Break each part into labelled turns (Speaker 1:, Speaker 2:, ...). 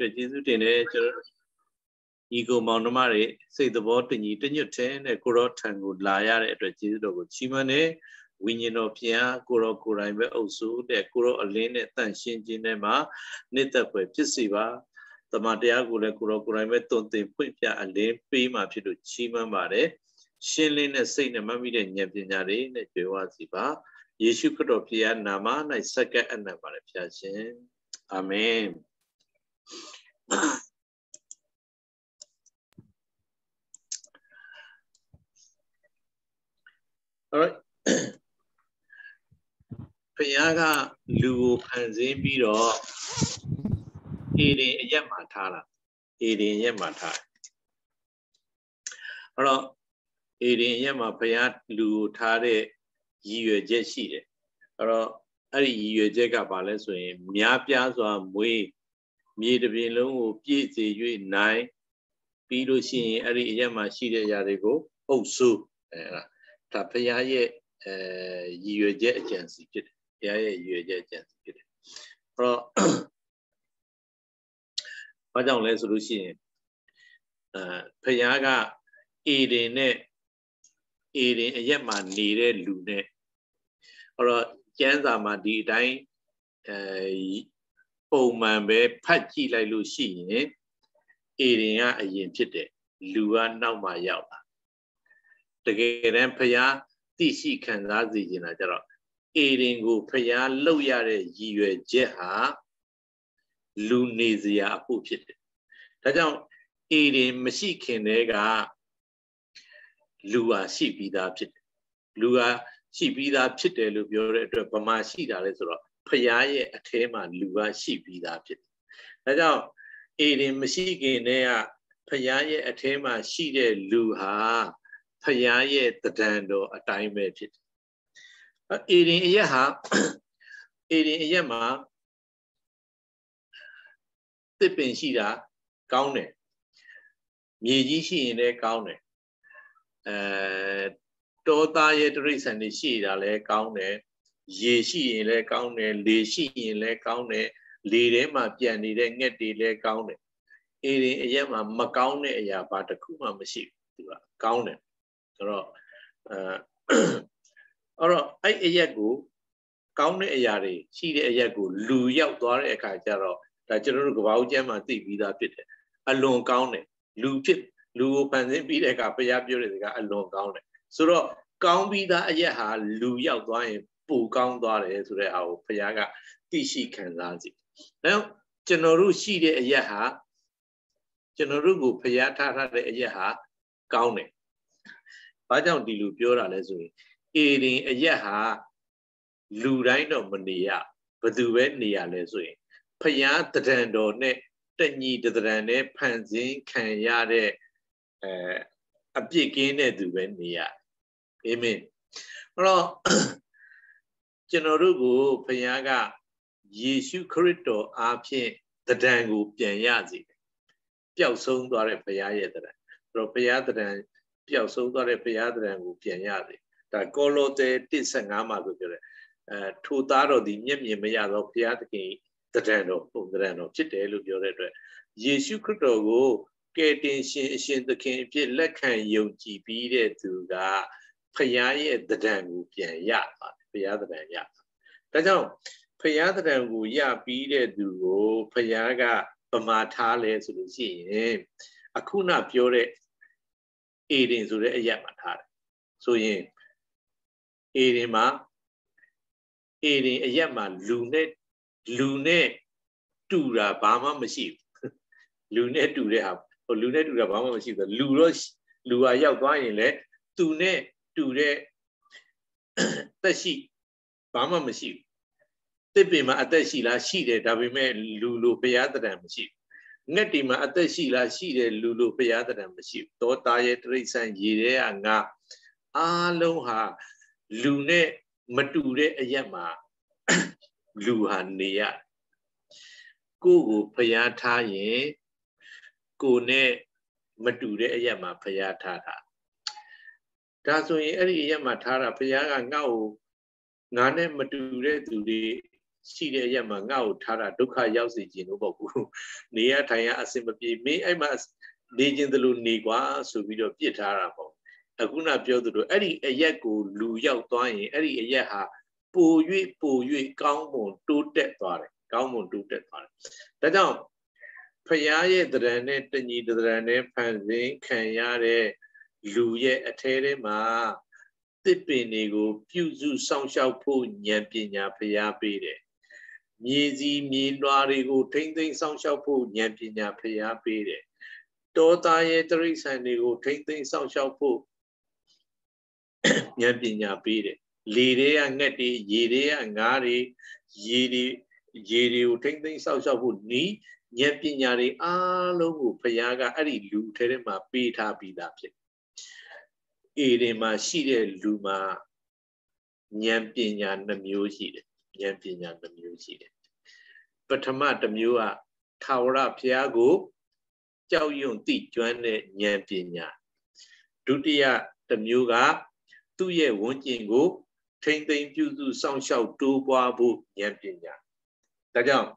Speaker 1: အတွက်ကျေးဇူးတင်တယ်ကျွန်တော်ညီကိုမောင်နှမတွေစိတ်သဘောတညီတညွတ်တဲ့ကိုရောထံကိုလာရတဲ့အတွက်ကျေးဇူးတော်ကိုချီးမွမ်းတယ်ဝိညာဉ်တော်ဖျားကိုရောကိုယ်တိုင်ပဲအုပ်စုတဲ့ကိုရောအလင်းနဲ့တန့်ရှင်းခြင်းနဲ့မှာနှစ်သက်ဖွယ်ဖြစ်စေပါတမန်တရားကိုလည်းကိုရောကိုယ်တိုင်ပဲတုံသင်ဖွင့်ပြအလင်းပေးမှဖြစ်လို့ချီးမွမ်းပါတယ်ရှင်းလင်းတဲ့စိတ်နဲ့မှတ်မိတဲ့ဉာဏ်ပညာတွေနဲ့ကြွယ်ဝစီပါယေရှုခရစ်တော်ဖျားနာမ၌စက္ကန့်အနံ့ပါတယ်ဖျားရှင်အာမင် Alright ဖယားကလူကိုဖန်ဆင်းပြီးတော့အေဒင်အရက်မှာထားတာအေဒင်ရက်မှာထားအဲ့တော့အေဒင်ရက်မှာဖယားလူကိုထားတဲ့ရည်ရွယ်ချက်ရှိတယ်အဲ့တော့အဲ့ဒီရည်ရွယ်ချက်ကဘာလဲဆိုရင်များပြားစွာမွေးမြေတစ်ပြင်လုံးကိုပြည့်စေ၍နိုင်ပြီးလို့ရှိရင်အဲ့ဒီအရက်မှာရှိတဲ့အရာတွေကိုအုပ်စိုးအဲ့ဒါဖယားရဲ့ရည်ရွယ်ချက်အကျဉ်းစီဖြစ်တယ်ဖယားရဲ့ရည်ရွယ်ချက်အကျဉ်းစီဖြစ်တယ်အဲ့တော့ဘာကြောင့်လဲဆိုလို့ရှိရင်ဖယားကအေဒင်နဲ့အေဒင်အရက်မှာနေတဲ့လူနဲ့အဲ့တော့ကျမ်းစာမှာဒီအတိုင်းပုံမှန်ပဲဖတ်ကြည့်လိုက်လို့ရှိရင်အေဒင်ကအရင်ဖြစ်တယ်လူကနောက်မှရောက်လာတကယ်တမ်းဖယားသိရှိခံစားစေချင်တာကြတော့အေဒင်ကိုဖယားလှုပ်ရတဲ့ရည်ရွယ်ချက်ဟာလူနေစရာအဖို့ဖြစ်တယ်ဒါကြောင့်အေဒင်မရှိခင်တည်းကလူဟာရှိပြီးသားဖြစ်တယ်လူဟာရှိပြီးသားဖြစ်တယ်လို့ပြောတဲ့အတွက်ဗမာရှိတာလဲဆိုတော့ဖယားရဲ့အထဲမှာလူဟာရှိပြီးသားဖြစ်တယ်ဒါကြောင့်အေဒင်မရှိခင်တည်းကဖယားရဲ့အထဲမှာရှိတဲ့လူဟာဖယားရဲ့တဒံတော်အတိုင်းပဲဖြစ်တယ်အေဒင်အရက်ဟာအေဒင်အရက်မှာတစ်ပင်ရှိတာကောင်းတယ်မြေကြီးရှိရင်လည်းကောင်းတယ်တောသားရဲ့တိရစ္ဆာန်တွေရှိတာလည်းကောင်းတယ်ရေရှိရင်လည်းကောင်းတယ်လေရှိရင်လည်းကောင်းတယ်လေထဲမှာပြန်နေတဲ့ငှက်တွေလည်းကောင်းတယ်အေဒင်အရက်မှာမကောင်းတဲ့အရာဘာတစ်ခုမှမရှိဘူးသူကကောင်းတယ်ဆိုတော့အဲ့အရက်ကိုကောင်းတဲ့အရာတွေရှိတဲ့အရက်ကိုလူရောက်သွားတဲ့အခါကျတော့ဒါကျွန်တော်တို့ကဘာဦးကျမ်းမှာသိပြီးသားဖြစ်တယ်အလွန်ကောင်းတယ်လူကိုဖန်ဆင်းပြီးတဲ့အခါဘုရားပြောတဲ့စကားအလွန်ကောင်းတယ်ဆိုတော့ကောင်းပြီးသားအရက်ဟာလူရောက်သွားရင်ပိုကောင်းသွားတယ်ဆိုတဲ့အားကိုဘုရားကသိရှိခံစားစေ။နောက်ကျွန်တော်တို့ရှိတဲ့အရက်ဟာကျွန်တော်တို့ကိုဘုရားထားတဲ့အရက်ဟာကောင်းတယ်။ဘာကြောင့်ဒီလိုပြောတာလဲဆိုရင်အေဒင်အရက်ဟာလူတိုင်းတော့မနေရဘယ်သူပဲနေရလဲဆိုရင်ဘုရားတဒံတော်နဲ့တညီတဒံနဲ့ဖန်ဆင်းခံရတဲ့အပြစ်ကင်းတဲ့သူပဲနေရအာမင်အဲ့တော့ကျွန်တော်တို့ကိုဘုရားကယေရှုခရစ်တော်အားဖြင့်တဒံကိုပြန်ရစေပျောက်ဆုံးသွားတဲ့ဘုရားရဲ့တဒံအဲ့တော့ဘုရားတဒံပျောက်ဆုံးသွားတဲ့ဘုရားတဒံကိုပြန်ရစေဒါကောလောသဲ 1:15 မှာဆိုပြောတယ်ထိုသားတော်ဒီမျက်မြင်မရသောဘုရားသခင်တဒံတော်ပုံတဒံတော်ဖြစ်တယ်လို့ပြောတဲ့အတွက်ယေရှုခရစ်တော်ကိုကယ်တင်ရှင်အရှင်သခင်အဖြစ်လက်ခံယုံကြည်ပြီးတဲ့သူကဖယားရဲ့တဒံကိုပြန်ရပါတယ်ဖယားတဒံရဒါကြောင့်ဖယားတဒံကိုရပြီးတဲ့သူကိုဖယားကဗမာထားလဲဆိုလို့ရှိရင်အခုနပြောတဲ့အေဒင်ဆိုတဲ့အရက်မှာထားတယ်ဆိုရင်အေဒင်အရက်မှာလူနဲ့တူတာဘာမှမရှိဘူးလူနဲ့တူတဲ့ဟာလူနဲ့တူတာဘာမှမရှိဘူးလူကရောက်သွားရင်လည်းသူနဲ့တူတဲ့သက်ရှိဘာမှမရှိဘူးတစ်ပင်မှာအသက်ရှိလားရှိတယ်ဒါပေမဲ့လူလိုဘုရားတဒံမရှိဘူးငှက်တီမှာအသက်ရှိလားရှိတယ်လူလိုဘုရားတဒံမရှိဘူးတောသားရဲ့တိရစ္ဆာန်ရေထဲကငါအားလုံးဟာလူနဲ့မတူတဲ့အရက်မှာလူဟာနေရကိုယ်ကိုဘုရားထားရင်ကိုယ်နဲ့မတူတဲ့အရက်မှာဘုရားထားတာဒါဆိုရင်အဲ့ဒီအရက်မှာထားတာဘုရားကငါ့ကိုငါနဲ့မတူတဲ့သူတွေရှိတဲ့ရက်မှာငါ့ကိုထားတာဒုက္ခရောက်စေခြင်းလို့ပေါ့ဘူးနေရထိုင်ရအစင်မပြေမင်းအဲ့မှာနေခြင်းတလို့နေကွာဆိုပြီးတော့ပြစ်ထားတာပေါ့အခုနပြောသလိုအဲ့ဒီအရက်ကိုလူရောက်သွားရင်အဲ့ဒီအရက်ဟာပို၍ကောင်းမွန်တိုးတက်သွားတယ်ကောင်းမွန်တိုးတက်သွားတယ်ဒါကြောင့်ဖရာရဲ့တရံနဲ့တညီတရံနဲ့ဖန်ဆင်းခံရတဲ့လူရဲ့အထဲထဲမှာတစ်ပင်တွေကိုပြုစုစောင့်ရှောက်ဖို့ဉာဏ်ပညာဖရာပေးတယ်မြေစီမြေလွှာတွေကိုထိမ့်သိမ်းစောင့်ရှောက်ဖို့ဉာဏ်ပညာဖရာပေးတယ်တောသားရဲ့တိရစ္ဆာန်တွေကိုထိမ့်သိမ်းစောင့်ရှောက်ဖို့ဉာဏ်ပညာပေးတယ်လေတွေကငှက်တွေရေတွေကငါးတွေရေတွေကိုထိမ့်သိမ်းစောင့်ရှောက်ဖို့နီးဉာဏ်ပညာတွေအားလုံးကိုဘုရားကအဲ့ဒီလူထဲထဲမှာပေးထားပြီးသားဖြစ်အေဒီမှာရှိတဲ့လူမှာဉာဏ်ပညာနှမျိုးရှိတယ်ဉာဏ်ပညာနှမျိုးရှိတယ်ပထမတစ်မျိုးကထာဝရဘုရားကိုကြောက်ရွံ့သိကျွမ်းတဲ့ဉာဏ်ပညာဒုတိယတစ်မျိုးကသူ့ရဲ့ဝန်းကျင်ကိုထိမ့်သိမ်းပြုစုစောင့်ရှောက်တိုးပွားဖို့ဉာဏ်ပညာဒါကြောင့်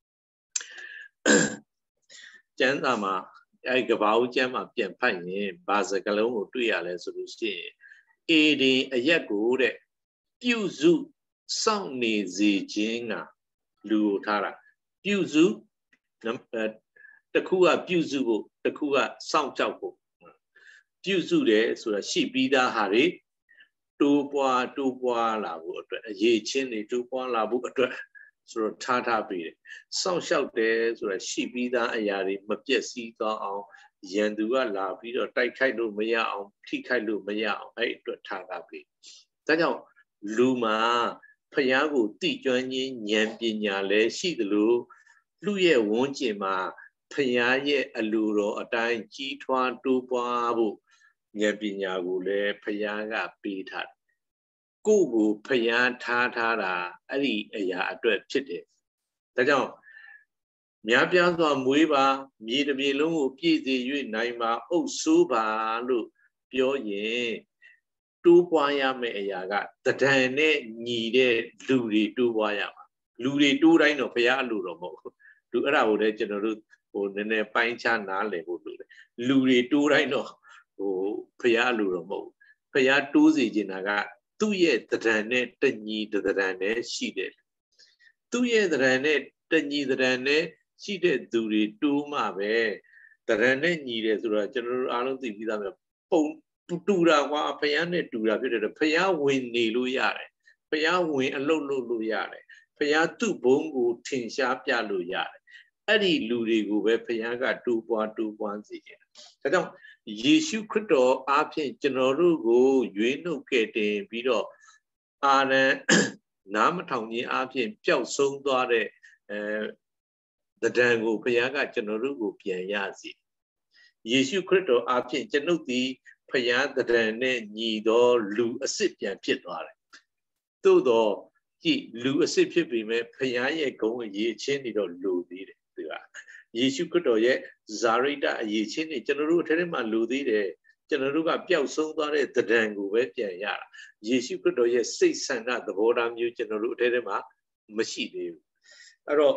Speaker 1: ကျမ်းစာမှာအဲ့ကဘာဦးကျမ်းမှာပြန်ဖတ်ရင်ဘာစကားလုံးကိုတွေ့ရလဲဆိုလို့ရှိရင်အေဒီအရက်ကိုတဲ့ပြုစုစောင့်နေစေခြင်းကလူကိုထားတာပြုစုတစ်ခုကပြုစုဖို့တစ်ခုကစောင့်ကြောက်ဖို့ပြုစုတယ်ဆိုတာရှိပြီးသားဟာတွေတိုးပွားလာဖို့အတွက်အရေးချင်းတွေတိုးပွားလာဖို့အတွက်ဆိုတော့ထားပြီးတယ်စောင့်ရှောက်တယ်ဆိုတာရှိပြီးသားအရာတွေမပြည့်စည်သွားအောင်ရန်သူကလာပြီးတော့တိုက်ခိုက်လို့မရအောင်ထိခိုက်လို့မရအောင်အဲ့အတွက်ထားပြီးဒါကြောင့်လူမှာဖျားကိုတိကျွမ်းခြင်းဉာဏ်ပညာလည်းရှိသလိုလူရဲ့ဝန်းကျင်မှာဖျားရဲ့အလိုတော်အတိုင်းကြီးထွားတိုးပွားဖို့ဉာဏ်ပညာကိုလည်းဖျားကပေးထားတယ်ကိုယ်ကိုဖျားထားတာအဲ့ဒီအရာအတွက်ဖြစ်တယ်ဒါကြောင့်များပြားစွာမွေးပါမြေတစ်မြေလုံးကိုပြည့်စေ၍နိုင်ပါအုပ်ဆိုးပါလို့ပြောရင်တိုးပွားရမယ့်အရာကတဒံနဲ့ညီတဲ့လူတွေတိုးပွားရမှာလူတွေတိုးတိုင်းတော့ဖျားအလိုတော့မဟုတ်သူအဲ့ဒါကိုလည်းကျွန်တော်တို့ဟိုနည်းနည်းပိုင်းခြားနားလည်ဖို့လိုတယ်လူတွေတိုးတိုင်းတော့ဟိုဖျားအလိုတော့မဟုတ်ဖျားတိုးစေချင်တာကသူ့ရဲ့တဒံနဲ့တညီတဒံနဲ့ရှိတယ်သူ့ရဲ့တဒံနဲ့တညီတဒံနဲ့ရှိတဲ့သူတွေတိုးမှပဲတဒံနဲ့ညီတယ်ဆိုတော့ကျွန်တော်တို့အားလုံးသိပြီးသားပဲပုံတူတာကွာဖျားနဲ့တူတာဖြစ်တယ်ဖျားဝင်နေလို့ရတယ်ဖျားဝင်အလုပ်လုပ်လို့ရတယ်ဖျားသူ့ဘုံကိုထင်ရှားပြလို့ရတယ်အဲ့ဒီလူတွေကိုပဲဖျားကတိုးပွားစေတယ်ဒါကြောင့်ယေရှုခရစ်တော်အားဖြင့်ကျွန်တော်တို့ကိုရွေးနှုတ်ခဲ့တင်ပြီးတော့အာရန်နားမထောင်ခြင်းအားဖြင့်ပျောက်ဆုံးသွားတဲ့တဒံကိုဘုရားကကျွန်တော်တို့ကိုပြန်ရစေယေရှုခရစ်တော်အားဖြင့်ကျွန်ုပ်သည်ဘုရားတဒံနဲ့ညီသောလူအစ်စ်ပြန်ဖြစ်သွားတယ်သို့တော့ကြည့်လူအစ်စ်ဖြစ်ပေမဲ့ဘုရားရဲ့ဂုဏ်အရေးချင်းတွေတော့လိုသေးတယ်သူကယေရှုခရစ်တော်ရဲ့ဇာရိတအရေးချင်းတွေကျွန်တော်တို့အထက်ထဲမှာလိုသေးတယ်ကျွန်တော်တို့ကပျောက်ဆုံးသွားတဲ့တဒံကိုပဲပြန်ရတာယေရှုခရစ်တော်ရဲ့စိတ်ဆန္ဒသဘောထားမျိုးကျွန်တော်တို့အထက်ထဲမှာမရှိသေးဘူးအဲ့တော့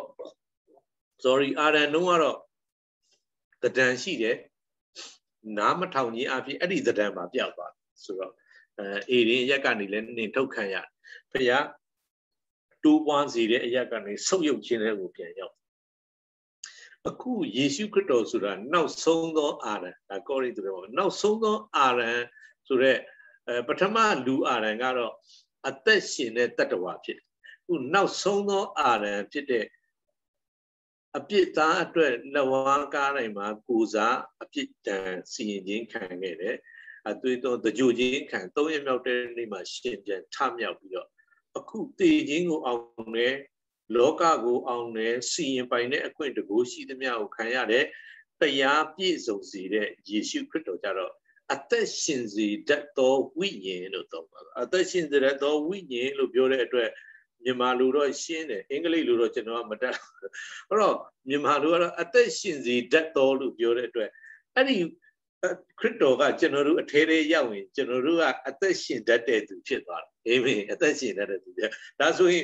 Speaker 1: sorry အာရန်တို့ကတော့တဒံရှိတယ်နားမထောင်ခြင်းအဖြစ်အဲ့ဒီတဒံမှာပျောက်သွားဆိုတော့အေရင်ရက်ကနေလည်းနင်ထုတ်ခံရဖခင်တိုးပွားစေတဲ့အရက်ကနေဆုတ်ယုတ်ခြင်းတွေကိုပြန်ရောက်အခုယေရှုခရစ်တော်ဆိုတာနောက်ဆုံးသောအာရန်ဒါကောရိန္သုတွေမှာနောက်ဆုံးသောအာရန်ဆိုတဲ့ပထမလူအာရန်ကတော့အသက်ရှင်တဲ့တတ္တဝါဖြစ်အခုနောက်ဆုံးသောအာရန်ဖြစ်တဲ့အပြစ်သားအတွက်လက်ဝါးကားတိုင်းမှာကိုစားအပြစ်ဒဏ်စီရင်ခြင်းခံခဲ့တယ်အသွေးတော်တကြိုခြင်းခံ၃ရက်မြောက်တဲ့နေ့မှာရှင်ပြန်ထမြောက်ပြီးတော့အခုတည်ခြင်းကိုအောင်တယ်လောကကိုအောင်တယ်စီရင်ပိုင်တဲ့အခွင့်တကူရှိသမျှကိုခံရတဲ့တရားပြည့်စုံစေတဲ့ယေရှုခရစ်တော်ကြတော့အသက်ရှင်စေတတ်သောဝိညာဉ်လို့သုံးပါအသက်ရှင်စေတတ်သောဝိညာဉ်လို့ပြောတဲ့အတွက်မြန်မာလူတော့ရှင်းတယ်အင်္ဂလိပ်လူတော့ကျွန်တော်ကမတတ်အဲ့တော့မြန်မာလူကတော့အသက်ရှင်စေတတ်သောလို့ပြောတဲ့အတွက်အဲ့ဒီခရစ်တော်ကကျွန်တော်တို့အထဲထဲရောက်ရင်ကျွန်တော်တို့ကအသက်ရှင်တတ်တဲ့သူဖြစ်သွားတယ်အာမင်အသက်ရှင်တတ်တဲ့သူပြဒါဆိုရင်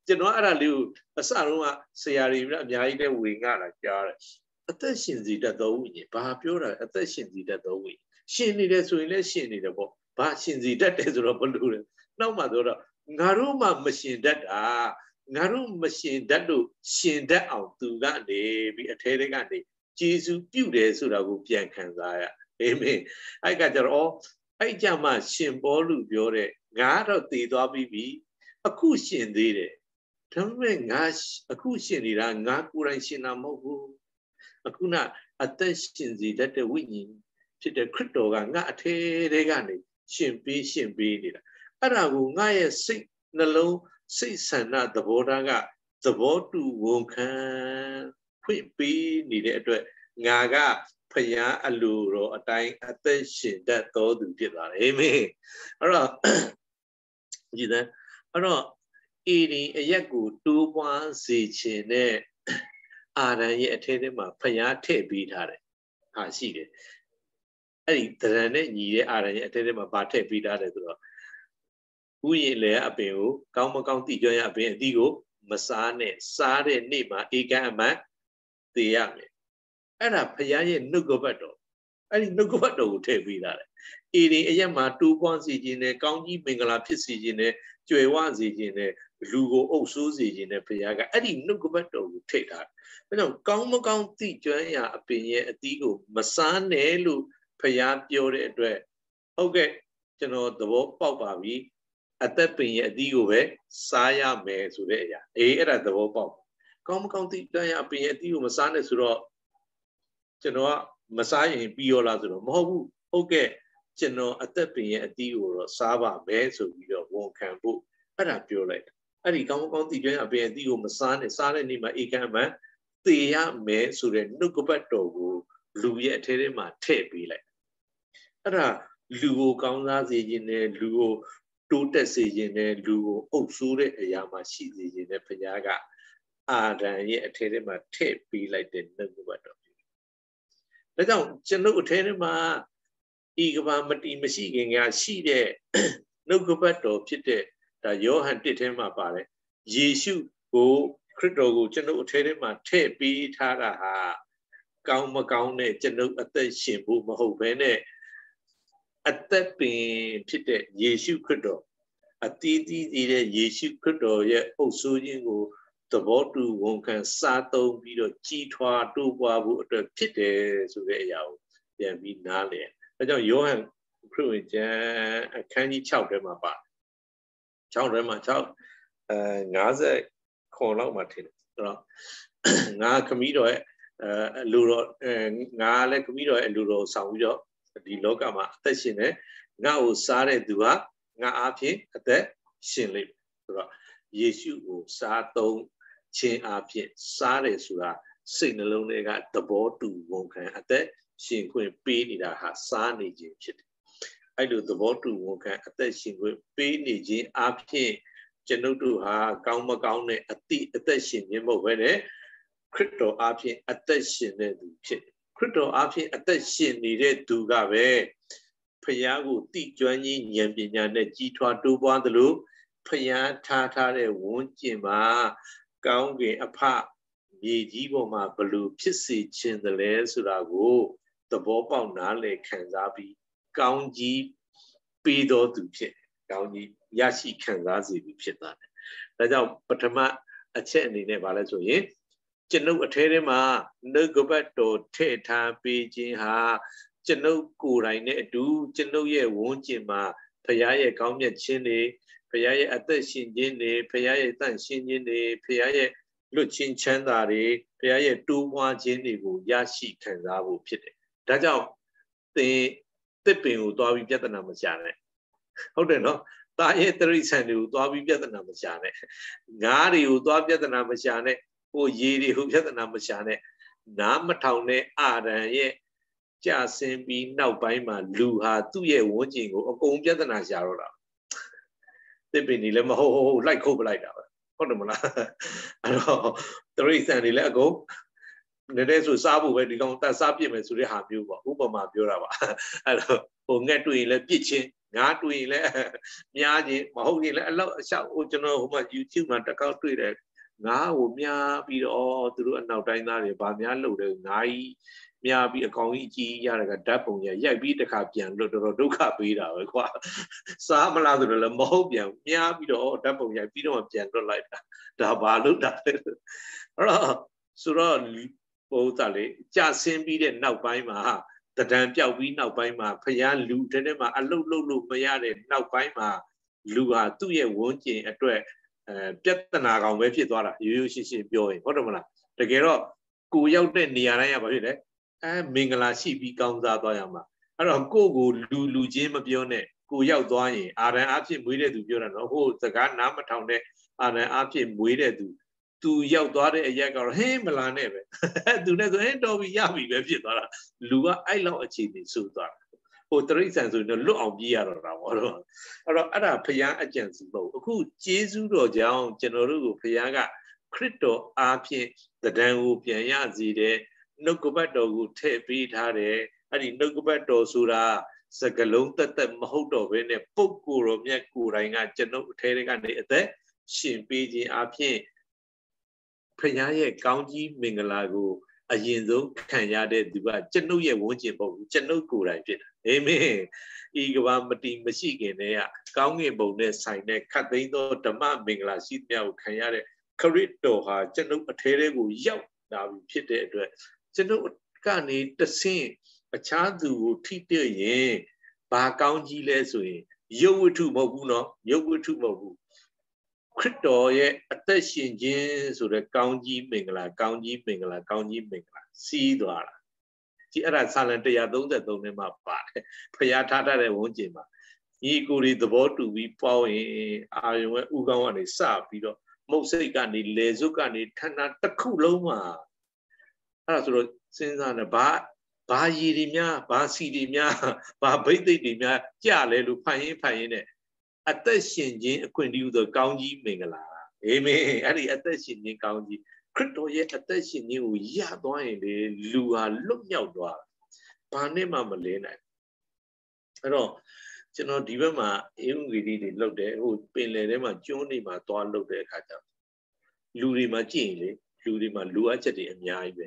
Speaker 1: ကျွန်တော်အဲ့ဒါလေးကိုအစတုန်းကဆရာတွေအများကြီးနဲ့ဝင်ငါလာကြားတယ်အသက်ရှင်စီတတ်သောဝိညာဉ်ဘာပြောတာအသက်ရှင်စီတတ်သောဝိညာဉ်ရှင်နေတယ်ဆိုရင်လည်းရှင်နေတယ်ပေါ့ဘာရှင်စီတတ်တယ်ဆိုတော့ဘလို့လဲနောက်မှဆိုတော့ငါတို့မှမရှင်တတ်တာငါတို့မရှင်တတ်လို့ရှင်တတ်အောင်သူကနေပြီးအထဲထဲကနေကျေးဇူးပြုတယ်ဆိုတာကိုပြန်ခံစားရအာမင်အဲ့ကကြတော့အဲ့ကြမှာရှင်ပေါလုပြောတဲ့ငါတော့တည်သွားပြီးပြီအခုရှင်သေးတယ်ဒါပေမဲ့ငါအခုရှင်နေတာငါကိုယ်တိုင်ရှင်တာမဟုတ်ဘူးအခုနအသက်ရှင်စီတတ်တဲ့ဝိညာဉ်ဖြစ်တဲ့ခရစ်တော်ကငါအထဲထဲကနေရှင်ပေးနေတာအဲ့ဒါကိုငါရဲ့စိတ်နှလုံးစိတ်ဆန္ဒသဘောထားကသဘောတူဝန်ခံဖွင့်ပေးနေတဲ့အတွက်ငါကဖယားအလိုတော်အတိုင်းအသက်ရှင်တတ်တော်သူဖြစ်သွားတယ်အာမင်အဲ့တော့ကြည်တယ်အဲ့တော့ဤဒီအရက်ကိုတိုးပွားစေခြင်းနဲ့အာရန်ရဲ့အထဲထဲမှာဖယားထည့်ပေးထားတယ်ဟာရှိတယ်အဲ့ဒီတရံနဲ့ညီတဲ့အာရန်ရဲ့အထဲထဲမှာဗာထည့်ပေးထားတယ်ဆိုတော့ဥယျာဉ်လေအပင်ကိုကောင်းမကောင်းသိကြရအပင်အသီးကိုမစားနဲ့စားတဲ့နေ့မှာဧကန်အမှန်သိရမယ်အဲ့ဒါဖယားရဲ့နှုတ်ကပတ်တော်အဲ့ဒီနှုတ်ကပတ်တော်ကိုထည့်ပေးထားတယ်ဤဒီအရက်မှာတိုးပွားစေခြင်းနဲ့ကောင်းကြီးမင်္ဂလာဖြစ်စေခြင်းနဲ့ကြွယ်ဝစေခြင်းနဲ့လူကိုအုပ်ဆိုးစေခြင်းနဲ့ဘုရားကအဲ့ဒီနှုတ်ကပတ်တော်ကိုထိတ်ထားတယ်။ဒါကြောင့်ကောင်းမကောင်းသိကျွမ်းရာအပင်ရဲ့အသီးကိုမစားနဲ့လို့ဘုရားပြောတဲ့အတွက်ဟုတ်ကဲ့ကျွန်တော်သဘောပေါက်ပါပြီ။အသက်ပင်ရဲ့အသီးကိုပဲစားရမယ်ဆိုတဲ့အရာအဲ့ဒါသဘောပေါက်။ကောင်းမကောင်းသိကျွမ်းရာအပင်ရဲ့အသီးကိုမစားနဲ့ဆိုတော့ကျွန်တော်ကမစားရင်ပြီးရောလားဆိုတော့မဟုတ်ဘူး။ဟုတ်ကဲ့ကျွန်တော်အသက်ပင်ရဲ့အသီးကိုတော့စားပါမယ်ဆိုပြီးတော့ဝန်ခံဖို့အဲ့ဒါပြောလိုက်အဲ့ဒီကောင်းကောင်းသိကြအပင်အသီးကိုမစားနဲ့စားတဲ့နေ့မှာဧကန်မှန်သေရမယ်ဆိုတဲ့နှုတ်ကပတ်တော်ကိုလူရဲ့အထဲထဲမှာထည့်ပေးလိုက်အဲ့ဒါလူကိုကောင်းစားစေခြင်းနဲ့လူကိုတိုးတက်စေခြင်းနဲ့လူကိုအုပ်ဆိုးတဲ့အရာမှာရှိစေခြင်းနဲ့ဘုရားကအာဒံရဲ့အထဲထဲမှာထည့်ပေးလိုက်တဲ့နှုတ်ကပတ်တော်ဒါကြောင့်ကျွန်ုပ်အထဲထဲမှာဤကဘာမတီမရှိခင်ကရှိတဲ့နှုတ်ကပတ်တော်ဖြစ်တဲ့ဒါယောဟန်1ထဲမှာပါတယ်ယေရှုကိုခရစ်တော်ကိုကျွန်ုပ်အထဲထဲမှာထည့်ပေးထားတာဟာကောင်းမကောင်းနဲ့ကျွန်ုပ်အသက်ရှင်ဖို့မဟုတ်ဘဲနဲ့အသက်ပင်ဖြစ်တဲ့ယေရှုခရစ်တော်အတီးတီးတဲ့ယေရှုခရစ်တော်ရဲ့အုပ်ဆိုးခြင်းကိုသဘောတူဝန်ခံစားသုံးပြီးတော့ကြီးထွားတိုးပွားဖို့အတွက်ဖြစ်တယ်ဆိုတဲ့အရာကိုပြန်ပြီးနားလည်ဒါကြောင့်ယောဟန်ခရစ်ဝင်ကျမ်းအခန်းကြီး6ထဲမှာပါ6ထဲမှာ50ခွန်လောက်မှာထင်တယ်အဲ့တော့ငါခမီးတော်ရဲ့လူတော်ငါလည်းခမီးတော်ရဲ့လူတော်ဆောင်ပြီးတော့ဒီလောကမှာအသက်ရှင်နေငါ့ကိုစားတဲ့သူဟာငါအားဖြင့်အသက်ရှင်လိမ့်မယ်ဆိုတော့ယေရှုကိုစားသုံးခြင်းအားဖြင့်စားတယ်ဆိုတာစိတ်နှလုံးထဲကသဘောတူဝန်ခံအသက်ရှင်ခွင့်ပေးနေတာဟာစားနေခြင်းဖြစ်တယ်အဲ့လိုသဘောတူဝန်ခံအသက်ရှင်ခွင့်ပေးနေခြင်းအားဖြင့်ကျွန်ုပ်တို့ဟာကောင်းမကောင်းတဲ့အသက်ရှင်ခြင်းမဟုတ်ဘဲနဲ့ခရစ်တော်အားဖြင့်အသက်ရှင်တဲ့သူဖြစ်ခရစ်တော်အားဖြင့်အသက်ရှင်နေတဲ့သူကပဲဖယားကိုတိကျွမ်းကြီးဉာဏ်ပညာနဲ့ကြီးထွားတိုးပွားသလိုဖယားထားတဲ့ဝန်းကျင်မှာကောင်းကင်အဖမြေကြီးပေါ်မှာဘလို့ဖြစ်စေခြင်းတလဲဆိုတာကိုသဘောပေါက်နားလည်ခံစားပြီးကောင်းကြီးပေးတော်သူဖြစ်ကောင်းကြီးရရှိခံစားစေပြီဖြစ်သွားတယ်။ဒါကြောင့်ပထမအချက်အနေနဲ့ဗာလဲဆိုရင်ကျွန်ုပ်အထဲထဲမှာနှုတ်ကပတ်တော်ထည့်ထားပေးခြင်းဟာကျွန်ုပ်ကိုယ်တိုင်နဲ့အတူကျွန်ုပ်ရဲ့ဝန်းကျင်မှာဘုရားရဲ့ကောင်းမြတ်ခြင်းတွေဘုရားရဲ့အသက်ရှင်ခြင်းတွေဘုရားရဲ့တန်ရှင်းခြင်းတွေဘုရားရဲ့လွတ်ချင်းချမ်းသာတွေဘုရားရဲ့တိုးပွားခြင်းတွေကိုရရှိခံစားဖို့ဖြစ်တယ်။ဒါကြောင့်သင်တစ်ပင်ကိုသွားပြီးပြဿနာမရှာနဲ့ဟုတ်တယ်နော်။သားရဲ့တရိษံတွေကိုသွားပြီးပြဿနာမရှာနဲ့။ငါးတွေကိုသွားပြဿနာမရှာနဲ့။ဟိုရေတွေကိုပြဿနာမရှာနဲ့။နားမထောင်တဲ့အာရန်ရဲ့ကြာဆင်းပြီးနောက်ပိုင်းမှာလူဟာသူ့ရဲ့ဝန်းကျင်ကိုအကုန်ပြဿနာရှာတော့တာ။တစ်ပင်တွေလည်းမဟုတ်လိုက်ခုတ်ပလိုက်တာပဲ။ဟုတ်တယ်မလား။အဲ့တော့တရိษံတွေလည်းအကုန်နည်းနည်းဆိုစားဖို့ပဲဒီကောင်တတ်စားပြစ်မယ်ဆိုတဲ့ဟာမျိုးပေါ့ဥပမာပြောတာပါအဲ့တော့ဟိုငှက်တွေ့ရင်လည်းပြစ်ချင်း ngã tùy lẽ nhà gì mà không gì lẽ lâu sao cho nó mà YouTube mà ta cao tùy đấy ngã của nhà bị đó từ lúc nào trái na để bà nhà lâu được ngài nhà bị con ý chí ra là cái đáp bông nhà dạy bị tất cả biển rồi đâu cả bị đó quá sao mà làm được là máu biển nhà bị đó đáp bông nhà bị đó mà biển rồi lại đã bà lúc đó đó sau đó bố ta lấy cha xem bị đến nào bay mà tận đàn giáo bị nào bay mà phải ăn lú thế nên mà ăn lâu mà ra đến nào bay mà lú à tụi em muốn chuyện ở đây biết tên nào còn mấy phía đó là yêu xin biểu hiện có được không nào để cái đó cụ yêu đến nhà này à bảo đấy mình là sĩ bị công gia đó mà đó cô lú chuyện mà biểu này cụ yêu đó nhỉ áp trên mũi để tụi biểu là nó hồ tất cả nam mà thằng đấy áp trên mũi để tụi yêu đó đấy ai cái hết mà là này vậy tụi này tụi hết đâu bị giao bị mấy phía đó là lú à ai lo chỉ để sưu đó hô tây sản rồi nó lúc ông bia rồi đó đó ở đó phải ăn chân sự đâu cứ chế du rồi chẳng cho nó được phải ăn cả crypto áp the đàn biển ya gì đấy nó có bắt đầu thể bị thà đấy anh nó có bắt đầu sura sẽ cái lông tất mà hậu đầu bên này bốc cù rồi nhẹ cù này ngà cho nó thể cái này đấy xin bị gì áp phải ăn cái cao gì mình là go à hiện giống khán giả đấy thì bà chân nó ye vốn chuyện bầu chân nó cù này vậy Amen. Ý cái mà tìm mà xí cái này à, cao nghe bầu này sai này khát đến đó đâm mà mình là xí nhau khán giả đấy, crypto ha chân nó thế đấy cũng giàu, nào bị chết đấy rồi, chân nó cái này tất nhiên, cha du thi tiêu gì, bà cao gì lên rồi, yêu với chú mẫu nó, yêu với chú mẫu crypto ye tất nhiên rồi cao gì mình là xí đó là chỉ ở đây sang lần đây à đông này mà phải phải thà thà đấy vốn gì mà ý cô đi tập tụ bị bao dùng cái u gang này sao bị đó mốc xây cái này lệ giúp cái này thằng nào tất khu lâu mà rồi sinh ra là bà gì đi nhá bà xì đi nhá bà bấy đi nhá trả lại lúc phải này ở tất nhiên quyền điều được cao gì mình là Amen. Ari ở tất nhiên cao gì crypto ye ở tất nhiên u ya đó để lùa lúc nhau đó bà nên mà lên này đó cho nó đi về mà yêu người đi lâu đấy bên này mà chốn đi mà toàn lâu đấy cả cho lùi đi mà chỉ lấy lùi đi mà lùa chất đi nhà ấy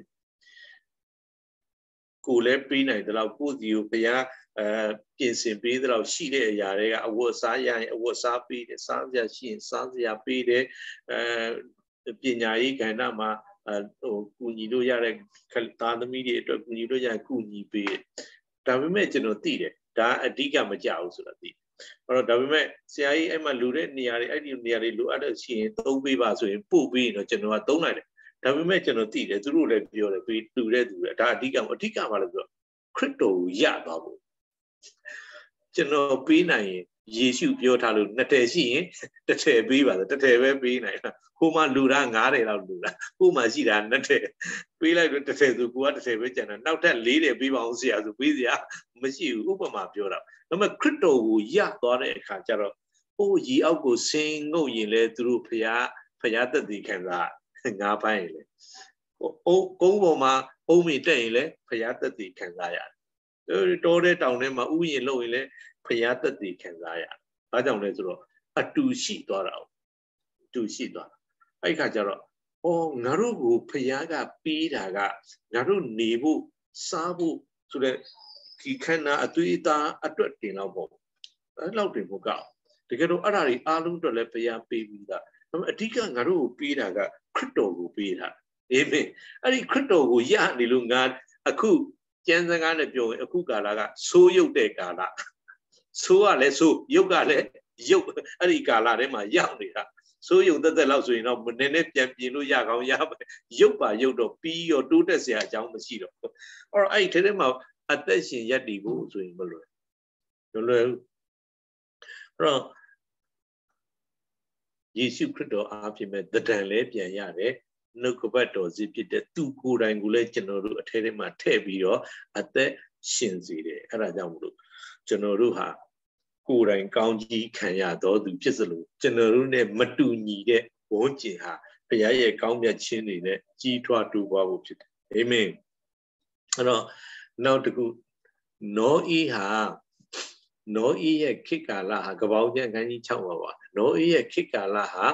Speaker 1: cô lấy pin này đó cô diu bây giờပြင်sinh pin đó xí đấy nhà đấy cái vợ xã pin xã gia xin xã gia pin đấyပြင်nhà ấy cái nào mà cô nhìn đôi ra đấy ta nó mới đi rồi cô nhìn đôi ra cô nhìn pin đặc biệt mấy chuyện nó tỉ đấy đã đi cả mà chào rồi tỉ rồi đặc biệt mấy xe ấy mà lùi đấy nhà đấy lùi ở đây xin tàu bi vào rồi phụ bi nó chuyện nó tàu này đấy đặc biệt mấy chuyện nó tỉ đấy tôi lại biểu là vì lùi đấy đã đi cả mà là crypto giả đó chuyện nó bi này Giêsu biểu thà luôn nát thế gì nát thế bi vào nát thế bé bi này cô mà lùi ra ngã đấy là lùi ra cô mà chỉ là nát thế bi lại nát thế rồi cô nát thế bé chân nó nát thế lý để bi vào xìa rồi bi xìa mới chịu úp mà biểu đó nhưng mà crypto giả đó đấy khá chắc rồi gì ông cô sinh ngô gì lên từ phải tất đi khen ra ngã phải lên cô bộ mà ông mình đây lên phải tất đi khen ra ya tôi đấy tàu này mà u gì lâu lên phải tất đi khen ra ya ở trong này rồi tu sĩ đó đâu tu sĩ đó ai khá chắc rồi ngã rú phải cái pi ra cái ngã rú nỉ bu sa bu rồi khi khen na tụi ta tuyệt tiền nào bộ lâu tiền bộ cao thì cái đó ở đây luôn rồi lại phải pi ra nhưng mà đi cái ngã rú pi ra cái crypto của pi ra Amen. Ari crypto của ya đi luôn ngàn aku chân sang ngàn này biểu aku cả là số yêu để cả là số à lẽ số yêu cả lẽ yêu ari cả là đấy mà yêu đi ra số yêu tất lâu rồi nó mình nênပြန်ပြင်လို့ရကောင်းရရုပ်ပါရုပ်တော့ပြီးရောတိုးတက်စရာအကြောင်းမရှိတော့အဲ့အဲ့ထဲမှာအသက်ရှင်ရပ်တည်ဖို့ဆိုရင်မလွယ်အဲ့တော့ယေရှုခရစ်တော်အားဖြင့်မဲ့တဒံလဲပြန်ရတယ်နှုတ်ကပတ်တော်စီဖြစ်တဲ့သူကိုယ်တိုင်ကိုလည်းကျွန်တော်တို့အထဲထဲမှာထည့်ပြီးတော့အသက်ရှင်စေတယ်အဲ့ဒါကြောင့်မလို့ကျွန်တော်တို့ဟာကိုယ်တိုင်ကောင်းကြီးခံရတော်သူဖြစ်စလို့ကျွန်တော်တို့ ਨੇ မတူညီတဲ့ဝန်းကျင်ဟာဘုရားရဲ့ကောင်းမြတ်ခြင်းတွေနဲ့ကြီးထွားတိုးပွားဖို့ဖြစ်တယ်အာမင်အဲ့တော့နောက်တစ်ခုနောဤဟာနောဤရဲ့ခေတ်ကာလဟာကပောင်ကျန်ခန်းကြီး6ပါပါနောဤရဲ့ခေတ်ကာလဟာ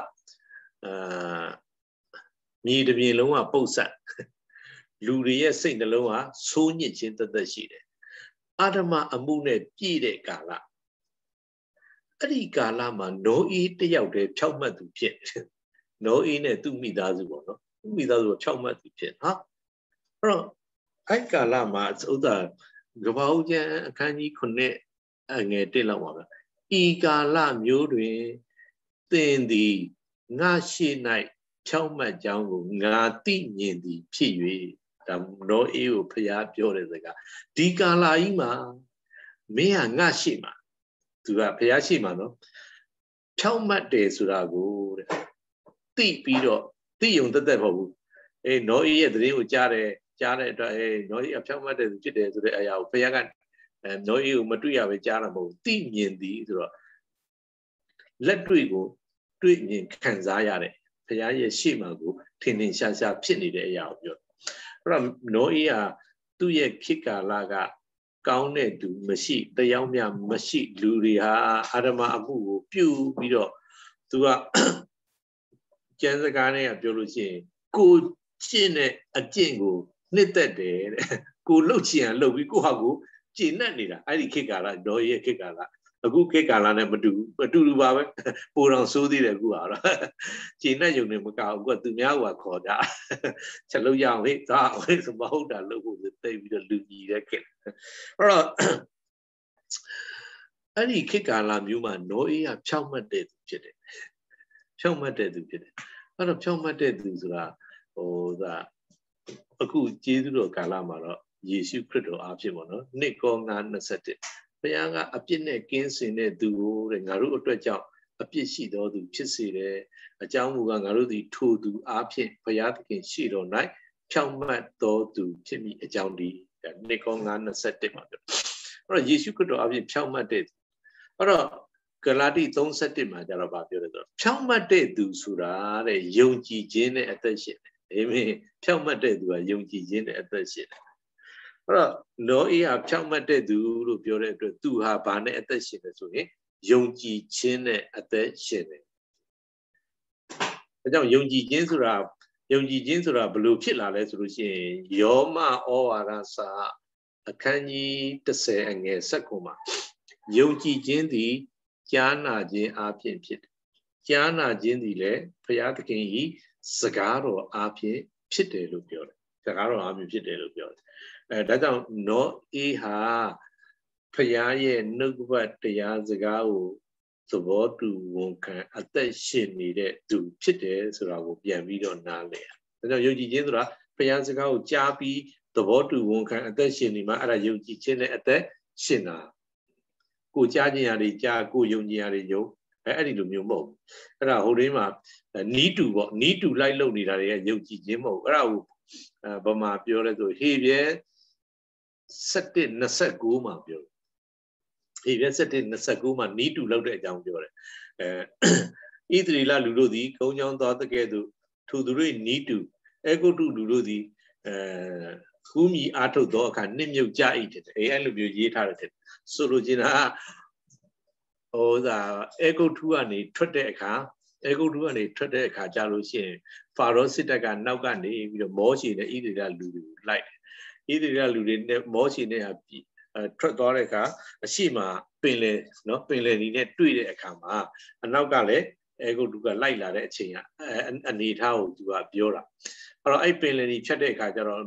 Speaker 1: မြေတစ်ပြင်လုံးကပုတ်ဆက်လူတွေရဲ့စိတ်နှလုံးဟာဆိုးညစ်ခြင်းတသက်ရှိတယ်အာဓမအမှုနဲ့ပြည့်တဲ့ကာလအဲ့ဒီကာလမှာနောဤတယောက်တည်းဖြောက်မှတ်သူဖြစ်နောဤနဲ့သူ့မိသားစုပေါ့နော်သူ့မိသားစုကဖြောက်မှတ်သူဖြစ်ဟာအဲ့တော့အဲ့ကာလမှာဥဒ္ဒါကပောင်ကျန်အခန်းကြီး9ငယ်1လောက်ပါပဲဤကာလမျိုးတွင်သင်သည်ငါရှိ၌ဖြောက်မှတ်ကြောင်းကိုငါသိမြင်သည်ဖြစ်၍ဒါနောအေးကိုဖျားပြောတဲ့စကားဒီကာလကြီးမှာမင်းဟာငါရှိမှာသူကဖျားရှိမှာနော်ဖြောက်မှတ်တယ်ဆိုတာကိုတဲ့သိပြီးတော့သိုံတက်မဟုတ်ဘူးအေးနောအေးရဲ့သတင်းကိုကြားတဲ့အတွက်အေးနောအေးအဖြောက်မှတ်တယ်ဖြစ်တယ်ဆိုတဲ့အရာကိုဖျားကနောအေးကိုမတွေ့ရပဲကြားတာမဟုတ်သိမြင်သည်ဆိုတော့လက်တွေ့ကိုတွေ့မြင်ခံစားရတဲ့ဘုရားရဲ့ရှေ့မှာကိုထင်ထင်ရှားရှားဖြစ်နေတဲ့အရာကိုပြောအဲ့တော့နောအေးဟာသူ့ရဲ့ခေတ်ကာလကကောင်းတဲ့သူမရှိတရားမျှမရှိလူတွေဟာအာဓမအမှုကိုပြုပြီးတော့သူကကျမ်းစကားနဲ့ပြောလို့ရှိရင်ကိုကျင့်တဲ့အကျင့်ကိုနှစ်သက်တယ်တဲ့ကိုလှုပ်ချင်လှုပ်ပြီးကိုဟာကိုကျင့်နဲ့နေတာအဲ့ဒီခေတ်ကာလနောအေးရဲ့ခေတ်ကာလအခုခေတ်ကာလနဲ့မတူပါပဲပိုတော်ဆိုးသေးတယ်အခုကတော့ကျင့်နဲ့ယုံနေမကဘူးကသူများကခေါ်ကြချက်လို့ရအောင်ဟေ့သွားဟေ့ဆိုမဟုတ်တာလို့ကိုသိပြီးတော့လူကြီးတဲ့ခေတ်အဲ့တော့အဲ့ဒီခေတ်ကာလမျိုးမှာနောအေးကဖြောက်မှတ်တဲ့သူဖြစ်တယ်ဖြောက်မှတ်တဲ့သူဖြစ်တယ်အဲ့တော့ဖြောက်မှတ်တဲ့သူဆိုတာအခုကျေးဇူးတော်ကာလမှာတော့ယေရှုခရစ်တော်အားဖြင့်ပေါ့နော်နှစ်ကော9:21ဘုရားကအပြစ်နဲ့ကင်းစင်တဲ့သူကိုတဲ့ငါတို့အတွက်ကြောင့်အပြစ်ရှိသောသူဖြစ်စေတယ်အကြောင်းမူကားငါတို့သည်ထိုသူအားဖြင့်ဘုရားသခင်ရှိတော်၌ဖြောင့်မတ်သောသူဖြစ်မိအကြောင်းဒီနှစ်ကော9:21မှာပြောအဲ့တော့ယေရှုခရစ်တော်အားဖြင့်ဖြောင့်မတ်တဲ့အဲ့တော့ဂလာတိ3:7မှာကျတော့ဗာပြောတယ်ဆိုတော့ဖြောင့်မတ်တဲ့သူဆိုတာတဲ့ယုံကြည်ခြင်းနဲ့အသက်ရှင်တယ်အာမင်ဖြောင့်မတ်တဲ့သူကယုံကြည်ခြင်းနဲ့အသက်ရှင်တယ်အဲ့တော့နောအေးဟာဖြောင့်မတ်တဲ့သူလို့ပြောတဲ့အတွက်သူဟာဘာနဲ့အသက်ရှင်တယ်ဆိုရင်ယုံကြည်ခြင်းနဲ့အသက်ရှင်တယ်အဲကြောင့်ယုံကြည်ခြင်းဆိုတာဘယ်လိုဖြစ်လာလဲဆိုလို့ရှိရင်ယောမဩဝါဒစာအခန်းကြီး10အငယ်19မှာယုံကြည်ခြင်းသည်ကြားနာခြင်းအပြင်ဖြစ်တယ်ကြားနာခြင်းသည်လည်းဘုရားသခင်၏စကားတော်အပြင်ဖြစ်တယ်လို့ပြောတယ်စကားတော်အပြင်ဖြစ်တယ်လို့ပြောတယ်ဒါကြောင့်နောအေးဟာဖရာရဲ့နှုတ်ကပတ်တရားစကားကိုသဘောတူဝန်ခံအသက်ရှင်နေတဲ့သူဖြစ်တယ်ဆိုတာကိုပြန်ပြီးတော့နားလည်။ဒါကြောင့်ယုံကြည်ခြင်းဆိုတာဖရာစကားကိုကြားပြီးသဘောတူဝန်ခံအသက်ရှင်နေမှာအဲ့ဒါယုံကြည်ခြင်းနဲ့အသက်ရှင်တာကိုကြားခြင်းရာတွေကြားကိုယုံကြည်ရာတွေယုံအဲ့ဒီလိုမျိုးမဟုတ်ဘူး။အဲ့ဒါဟိုတင်းမှာနီးတူပေါ့နီးတူလိုက်လုပ်နေတာတွေကယုံကြည်ခြင်းမဟုတ်အဲ့ဒါကိုဗမာပြောလဲဆိုဟေပြဲ17:29မှာပြောဟေပြဲ17:29မှာနီးတူလောက်တဲ့အကြောင်းပြောတယ်ဣသရေလလူတို့သည်ကုန်းချောင်းသွားတဲ့ကဲ့သို့ထိုသူတို့နီးတူအေဂုတ္တုလူတို့သည်ခူးမီအားထုတ်သောအခါနှစ်မြုပ်ကြ၏တဲ့အဲ့လိုမျိုးရေးထားတယ်ဆိုလိုချင်တာအေဂုတ္တုကနေထွက်တဲ့အခါကြာလို့ရှိရင်ဖာရောစစ်တပ်ကနောက်ကနေပြီးတော့မောရှေနဲ့ဣသရေလလူတွေကိုလိုက်ဣသရေလလူတွေနဲ့မောရှေနဲ့ထွက်သွားတဲ့အခါအရှိမပင်လယ်နော်ပင်လယ်ကြီးနဲ့တွေ့တဲ့အခါမှာအနောက်ကလည်းအေဂုတ္တုကလိုက်လာတဲ့အချိန်အနေထားကိုသူကပြောတာအဲ့တော့အဲ့ပင်လယ်ကြီးဖြတ်တဲ့အခါကျတော့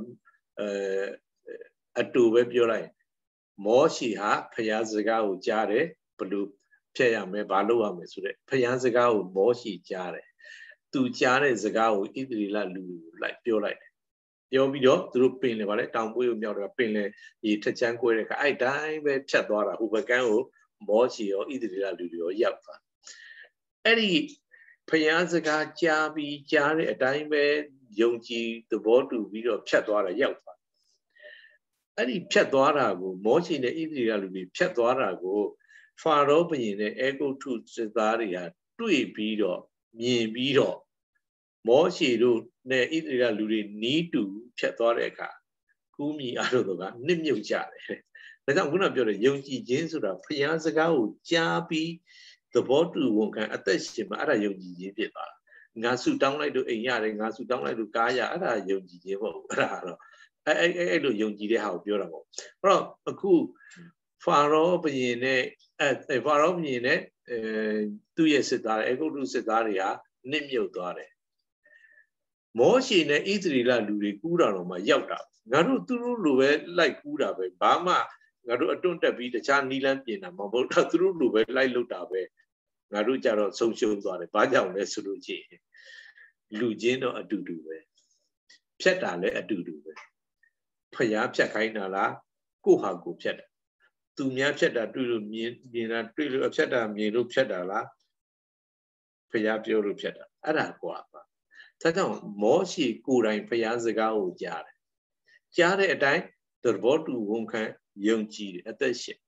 Speaker 1: အတူပဲပြောလိုက်မောရှေဟာဖျားစကားကိုကြားတယ်ဘလို့ဖြတ်ရမယ်ဘာလုပ်ရမယ်ဆိုတဲ့ဖျားစကားကိုမောရှေကြားတယ်သူကြားတဲ့စကားကိုဣသရေလလူလိုက်ပြောလိုက်တယ်ပြောပြီးတော့သူတို့ပင်လေပါလေတောင်ပွေးကိုမြောက်တော့ပင်လေရေထချမ်းကွဲတဲ့အခါအဲ့တိုင်းပဲဖြတ်သွားတာဟိုဘကန်းကိုမောရှေရောဣသရေလလူတွေရောရောက်သွားအဲ့ဒီဖျားစကားကြားပြီးကြားတဲ့အတိုင်းပဲယုံကြည်သဘောတူပြီးတော့ဖြတ်သွားတာရောက်သွားအဲ့ဒီဖြတ်သွားတာကိုမောရှေနဲ့ဣသရေလလူတွေဖြတ်သွားတာကိုဖာရောဘုရင်နဲ့အေဂုတ္တုစစ်သားတွေဟာတွေ့ပြီးတော့မြင်ပြီးတော့မောရှေတို့နဲ့ဣသရေလလူတွေနီးတူဖြတ်သွားတဲ့အခါကူးမိအားတို့ကနှစ်မြုပ်ကြတယ်ဒါကြောင့်ခုနပြောတဲ့ယုံကြည်ခြင်းဆိုတာဘုရားစကားကိုကြားပြီးသဘောတူဝန်ခံအသက်ရှင်မှာအဲ့ဒါယုံကြည်ခြင်းဖြစ်သွားတာငါဆုတောင်းလိုက်လို့အိမ်ရတယ်ငါဆုတောင်းလိုက်လို့ကားရအဲ့ဒါယုံကြည်ခြင်းပေါ့အဲ့ဒါတော့အဲ့လိုယုံကြည်တဲ့ဟာကိုပြောတာပေါ့အဲ့တော့အခုဖာရောဘုရင်နဲ့ဖာရောဘုရင်နဲ့သူ့ရဲ့စစ်သားအေဂုတ္တုစစ်သားတွေဟာနှစ်မြုပ်သွားတယ်မောရှေနဲ့ဣသရေလလူတွေကူးတာတော့မှရောက်တာငါတို့သူတို့လိုပဲလိုက်ကူးတာပဲဘာမှငါတို့အတွန့်တက်ပြီးတခြားနီလန်းပြင်တာမဟုတ်တော့သူတို့လိုပဲလိုက်လုပ်တာပဲငါတို့ကြတော့ဆုံးရှုံးသွားတယ်ဘာကြောင့်လဲဆိုလို့ရှိရင်လူချင်းတော့အတူတူပဲဖြတ်တာလည်းအတူတူပဲဖျားဖြတ်ခိုင်းတာလားကိုဟာကိုဖြတ်တာသူများဖြတ်တာတွေ့လို့မြင်တာတွေ့လို့ဖြတ်တာမြင်လို့ဖြတ်တာလားဖျားပြောလို့ဖြတ်တာအဲ့ဒါကွာပါဒါကြောင့်မောရှိကိုယ်တိုင်ဖျားစကားကိုကြားတယ်ကြားတဲ့အတိုင်းသဘောတူဝန်ခံယုံကြည်တယ်အသက်ရှင်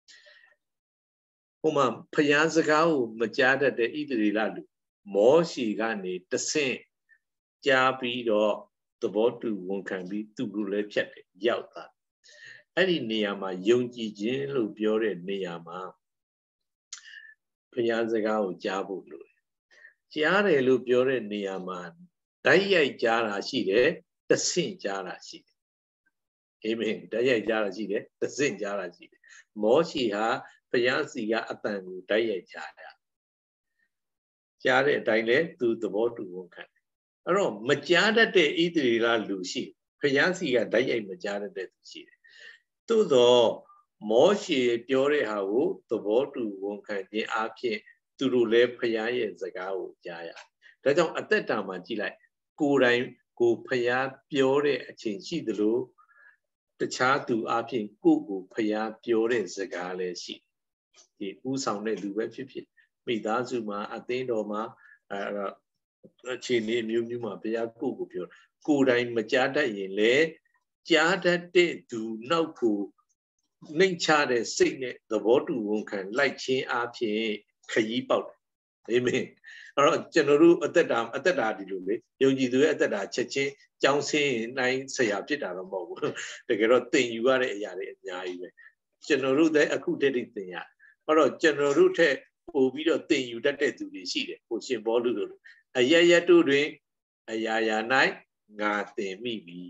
Speaker 1: ဟိုမှာဖျားစကားကိုမကြားတတ်တဲ့ဣသရေလလူမောရှိကနေတဆင့်ကြားပြီးတော့သဘောတူဝန်ခံပြီးသူ့လူလည်းဖြတ်တယ်ရောက်သွားအဲ့ဒီနေရာမှာယုံကြည်ခြင်းလို့ပြောတဲ့နေရာမှာဖျားစကားကိုကြားဖို့လိုတယ်ကြားတယ်လို့ပြောတဲ့နေရာမှာတိုက်ရိုက်ကြားတာရှိတယ်တဆင့်ကြားတာရှိတယ်အာမင်တိုက်ရိုက်ကြားတာရှိတယ်တဆင့်ကြားတာရှိတယ်မောရှိဟာဘုရားစီကအတန်ကိုတိုက်ရိုက်ကြားတာကြားတဲ့အတိုင်းလဲသူသဘောတူဝန်ခံအဲ့တော့မကြားတတ်တဲ့ဣသရေလလူရှိဘုရားစီကတိုက်ရိုက်မကြားတတ်တဲ့သူရှိတယ်သို့တော့မောရှိပြောတဲ့ဟာကိုသဘောတူဝန်ခံခြင်းအဖြစ်သူတို့လည်းဘုရားရဲ့စကားကိုကြားရဒါကြောင့်အသက်တာမှာကြည့်လိုက်ကိုယ်တိုင်ကိုဘုရားပြောတဲ့အချိန်ရှိသလိုတခြားသူအဖြစ်ကိုဘုရားပြောတဲ့စကားလည်းရှိဒီဥဆောင်တဲ့လူပဲဖြစ်ဖြစ်မိသားစုမှာအသင်းတော်မှာအခြေအနေမျိုးမျိုးမှာဘုရားကိုပြောကိုယ်တိုင်မကြားတတ်ရင်လည်းကြားတတ်တဲ့သူနောက်ကိုနှိမ့်ချတဲ့စိတ်နဲ့သဘောတူဝန်ခံလိုက်ခြင်းအဖြစ်ခရီးပေါက်တယ်အာမင်အဲ့တော့ကျွန်တော်တို့အသက်တာဒီလိုလေယုံကြည်သူရဲ့အသက်တာချက်ချင်းကြောင်းဆင်းနိုင်ဆရာဖြစ်တာတော့မဟုတ်ဘူးတကယ်တော့သင်ယူရတဲ့အရာတွေအများကြီးပဲကျွန်တော်တို့လည်းအခုတည်းသင်ရအဲ့တော့ကျွန်တော်တို့ထက်ပို့ပြီးတော့သင်ယူတတ်တဲ့သူတွေရှိတယ်ကိုရှင်ဘောလူတို့အရရတို့တွင်အရာရာ၌ငါသင်မိပြီ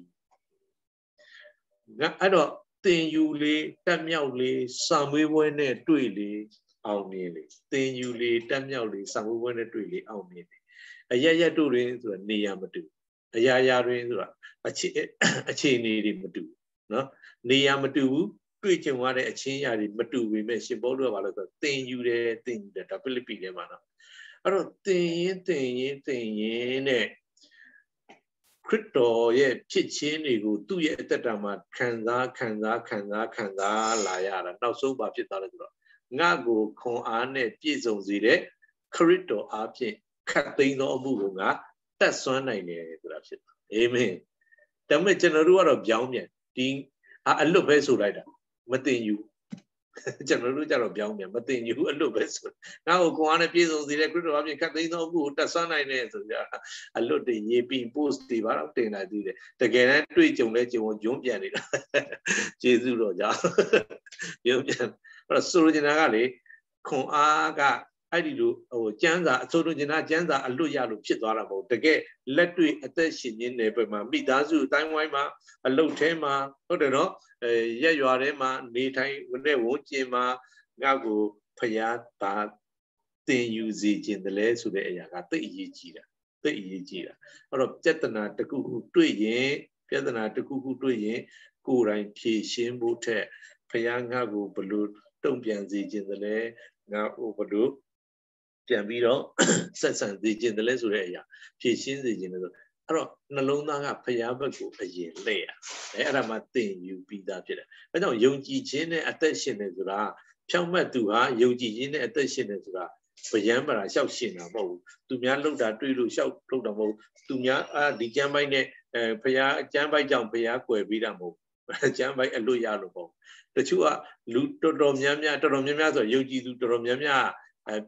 Speaker 1: ငါအဲ့တော့သင်ယူလေတက်မြောက်လေစာမွေးပွဲနဲ့တွေ့လေအောင်မြင်လေသင်ယူလေတက်မြောက်လေစာမွေးပွဲနဲ့တွေ့လေအောင်မြင်လေအရရတို့တွင်ဆိုတာနေရာမတူအရာရာတွင်ဆိုတာအခြေအနေတွေမတူနော်နေရာမတူဘူးတွေ့ကြုံရတဲ့အချင်းအရာတွေမတူပေမဲ့ရှင်ဘောလူကဘာလို့ဆိုသင်ယူတယ်ဒါဖိလိပ္ပိထဲမှာနော်အဲ့တော့သင်ရင်နဲ့ခရစ်တော်ရဲ့ဖြစ်ခြင်းတွေကိုသူ့ရဲ့အသက်တာမှာခံစားလာရတာနောက်ဆုံးပါဖြစ်သွားတယ်ဆိုတော့ငါ့ကိုခွန်အားနဲ့ပြည့်စုံစေတဲ့ခရစ်တော်အားဖြင့်ခတ်သိမ်းသောအမှုကိုငါတတ်ဆွမ်းနိုင်တယ်ဆိုတာဖြစ်သွားအာမင်ဒါပေမဲ့ကျွန်တော်တို့ကတော့ပြောင်းပြန်ဒီအလွတ်ပဲဆိုလိုက်တာမတင်ယူကျွန်တော်တို့ကြတော့ပြောင်းပြန်မတင်ယူအလွတ်ပဲဆိုငါ့ကိုခွန်အားနဲ့ပြည့်စုံစေတဲ့ခရစ်တော်အားဖြင့်ခတ်သိမ်းသောအမှုကိုတတ်ဆွမ်းနိုင်တယ်ဆိုကြအလွတ်တွေရေးပြီး post တွေပါတော့တင်လာသေးတယ်တကယ်တမ်းတွေ့ကြုံလဲဂျုံပြန်နေတာကျေးဇူးတော်ကြောင့်ဂျုံပြန်အဲ့တော့ဆိုလိုချင်တာကလေခွန်အားကအဲ့ဒီလိုကျမ်းစာအဆိုလိုချင်တာကျမ်းစာအလွတ်ရလို့ဖြစ်သွားတာမဟုတ်တကယ်လက်တွေ့အသက်ရှင်ခြင်းနယ်ပယ်မှာမိသားစုအတိုင်းဝိုင်းမှာအလုပ်ထဲမှာဟုတ်တယ်နော်ရက်ရွာထဲမှာနေထိုင်တဲ့ဝန်ကျင်မှာငါ့ကိုဖျားတာသင်ယူစေခြင်းတလဲဆိုတဲ့အရာကသိအရေးကြီးတာအဲ့တော့ပြဿနာတစ်ခုခုတွေ့ရင်ကိုယ်တိုင်ဖြေရှင်းဖို့ထက်ဖျားငါ့ကိုဘလို့တုံ့ပြန်စေခြင်းတလဲငါ့ကိုဘလို့ပြန်ပြီးတော့ဆက်ဆံစေခြင်းတလဲဆိုတဲ့အရာဖြေရှင်းစေခြင်းလို့အဲ့တော့နှလုံးသားကဖျားဘက်ကိုအရင်လှည့်ရအဲ့ဒါမှသင်ယူပြီးသားဖြစ်တယ်အဲကြောင့်ယုံကြည်ခြင်းနဲ့အသက်ရှင်တယ်ဆိုတာဖြောင့်မတ်သူဟာယုံကြည်ခြင်းနဲ့အသက်ရှင်တယ်ဆိုတာဗျံပါတာရှောက်ရှင်တာမဟုတ်ဘူးသူများလှုပ်တာတွေ့လို့ရှောက်လှုပ်တာမဟုတ်သူများဒီကျမ်းပိုင်းနဲ့ဖျားကျမ်းပိုင်းကြောင့်ဖျားကွယ်ပြီးတာမဟုတ်ကျမ်းပိုင်းအလွတ်ရလို့ပေါ့တချို့ကလူတော်တော်များများဆိုယုံကြည်သူတော်တော်များများ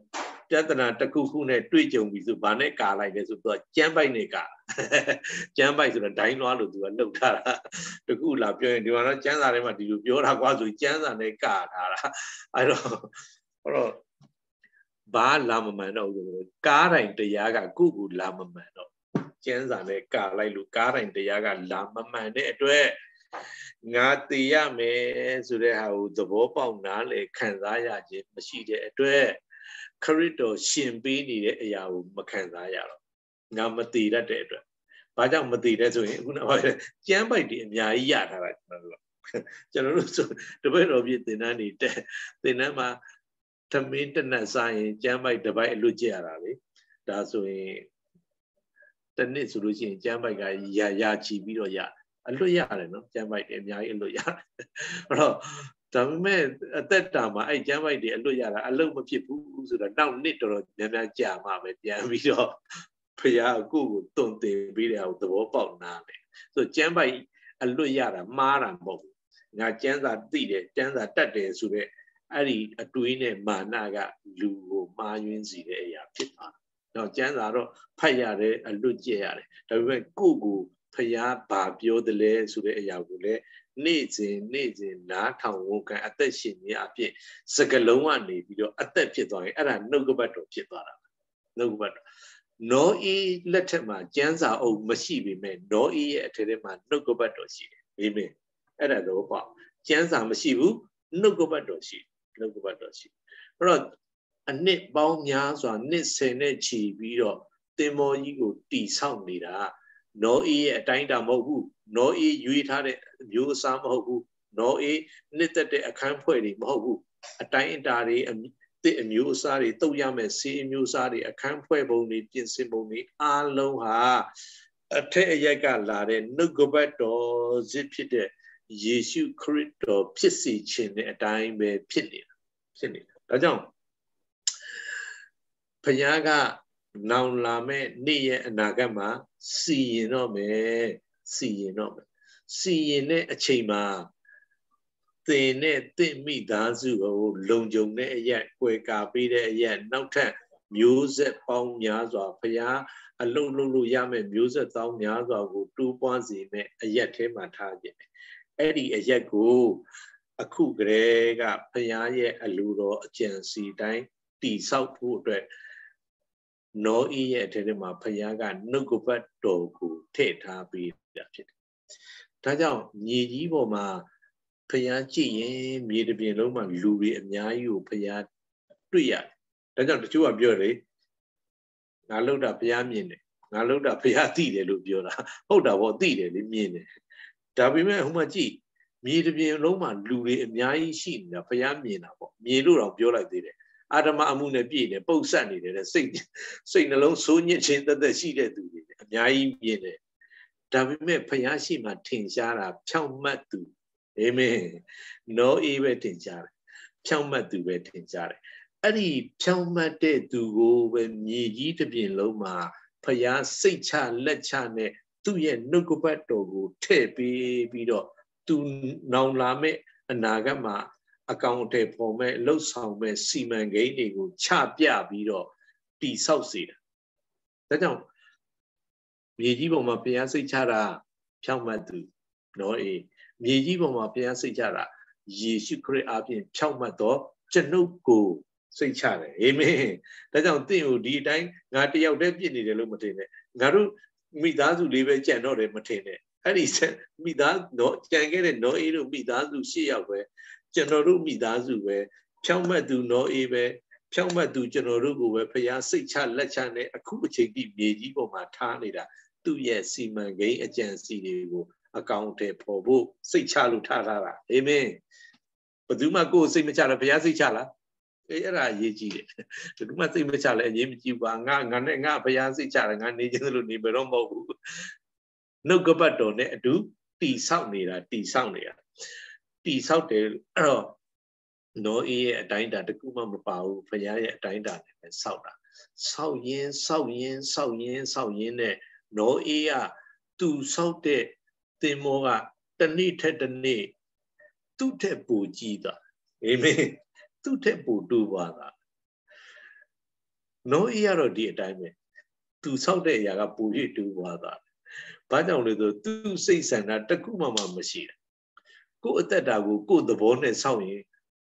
Speaker 1: Piatana Takukune, Twitchum with Baneka like this, Jambai Neka, Jambai to the Dino to a Notara, the Gula, you are not Janarema, you are was with Jana Neka. I don't. Ba Lama Mano, Gara in the Yaga, Gugu Lama Mano, Janza Neka, like Lucara in the Yaga Lama Man, Natia me, so they have the Bopa Nale, Kanzaya, Machide, Corridor, Shimbini, Yao, Makanzaya, Namatida dead. Baja Matida to him, Jamba did Yaya, General, the way of it, the nanny, the Nama. Internet science, Jambai Dubai Luciarali. That's why the next solution, Jambai guy, Ya Chibiro Ya. A lawyer, no, Jambai, Yai lawyer. Tame at that time, I Jambai the lawyer, a lot of people who are now literal Yama Jama, Yamiro, Paya Google, don't they be out the wall now. So Jambai, a lawyer, Mara Bob. Now, Janza did it, Janza that day, so Ari a twin managa lu mayunzi ea pita. Now Janaro Payare a lugiare, the way Gugu Paya Babio the lay so the Yagule needs in Nata Woka at the Shini Api, Sakalowani video at the Pitoi, and I no go back to Pitara. No but no e letterma, Janza o Mashibi men, no e at Telema, no go back to she. Amen. At a low bar. Janza Mashibu, no go back to she. No go back to she. But a knit bound yas or knit sene chi video, demo ego tea sound leader. No e a dinda mobu, no e you had you some hobu, no e knitted a campoy mobu, a tiny daddy and the musari, Toyame, see musari, a campoy bony, pin symbony, aloha, a te yaga lade, no go back to zipide, Yeshu corridor, pissy chin, a dime pinny. That's Payaga, now lame, near Nagama, see no me, see no me, see in a chima. They net me dazu, long yet, quick be yet, no time. Music, pound yaza, paya, a lulu yame, music, down yaza, 2 points in a yet him a target. Eddie a yet go. A coup grega, Paya, a ludo, a chancy time, tea south food. No e at Tenema Payaga, no go back dogu, teta be that. Taja, ye ma, Payachi, made a be loma, Louis and Yayu, Paya, Tuya. Taja, the 2 are beauty. I looked up Yamin, I looked up Payati, the Lubiola, hold up what did it mean. Tabime Humaji. Mirabin Roma, Louis and Yai Shin, a Payamina, Miru of Yola did it. Adama Amuna Bine, both Sunday, and sing along Sonia Chin that the she did it. Yai Bine. Tabime Payashima Tinjara, Chamatu. Amen. No even Tinjara. Chamatu Tinjara. Adi Chamate to go when ye to be in Loma, Paya, Secha, Lechane, 2 year Nukupato, Tepi, Bido. To now lame a nagama accounted for me, low sound me, seaman gaining, chapia bido, tea south seed. That don't Mijibo Mapiasi chara, Chamatu, no e, Mijibo Mapiasi chara, ye should create up in Chamato, Chanuku, say chara, amen. That don't think you did time, Nati out there in the Lumatine. Naru, Midazu live a channel matine. And he said, Midas, no, can't get it, no, it'll be Dazu see away. General Midazu, where Chama do no eve, Chama do General, where Paya 6 lechane, a kuchi deep Yajibo Matanida, 2 years seaman gay agency, accounted for book, 6 Tara, amen. But do my go see Machala Payasi Chala. Era Yeji. Do my thing Machala and Yimji Wanga, Payasi Chala, and Nijan Niberomo. No go back on it, do tea sound near tea sound near. Tea sound no e a dine that the Kuma Pau, Paya, dine that and sound. Sao yen, no ea, 2 south de Timora, the neat the knee, 2 tepu jida. Amen. 2 tepu do one. no iyaro di time tu south de ya ga puri tu wa da ba jaung le so tu sei sanda takku ma mashi ko atat da ko thabo ne saw yin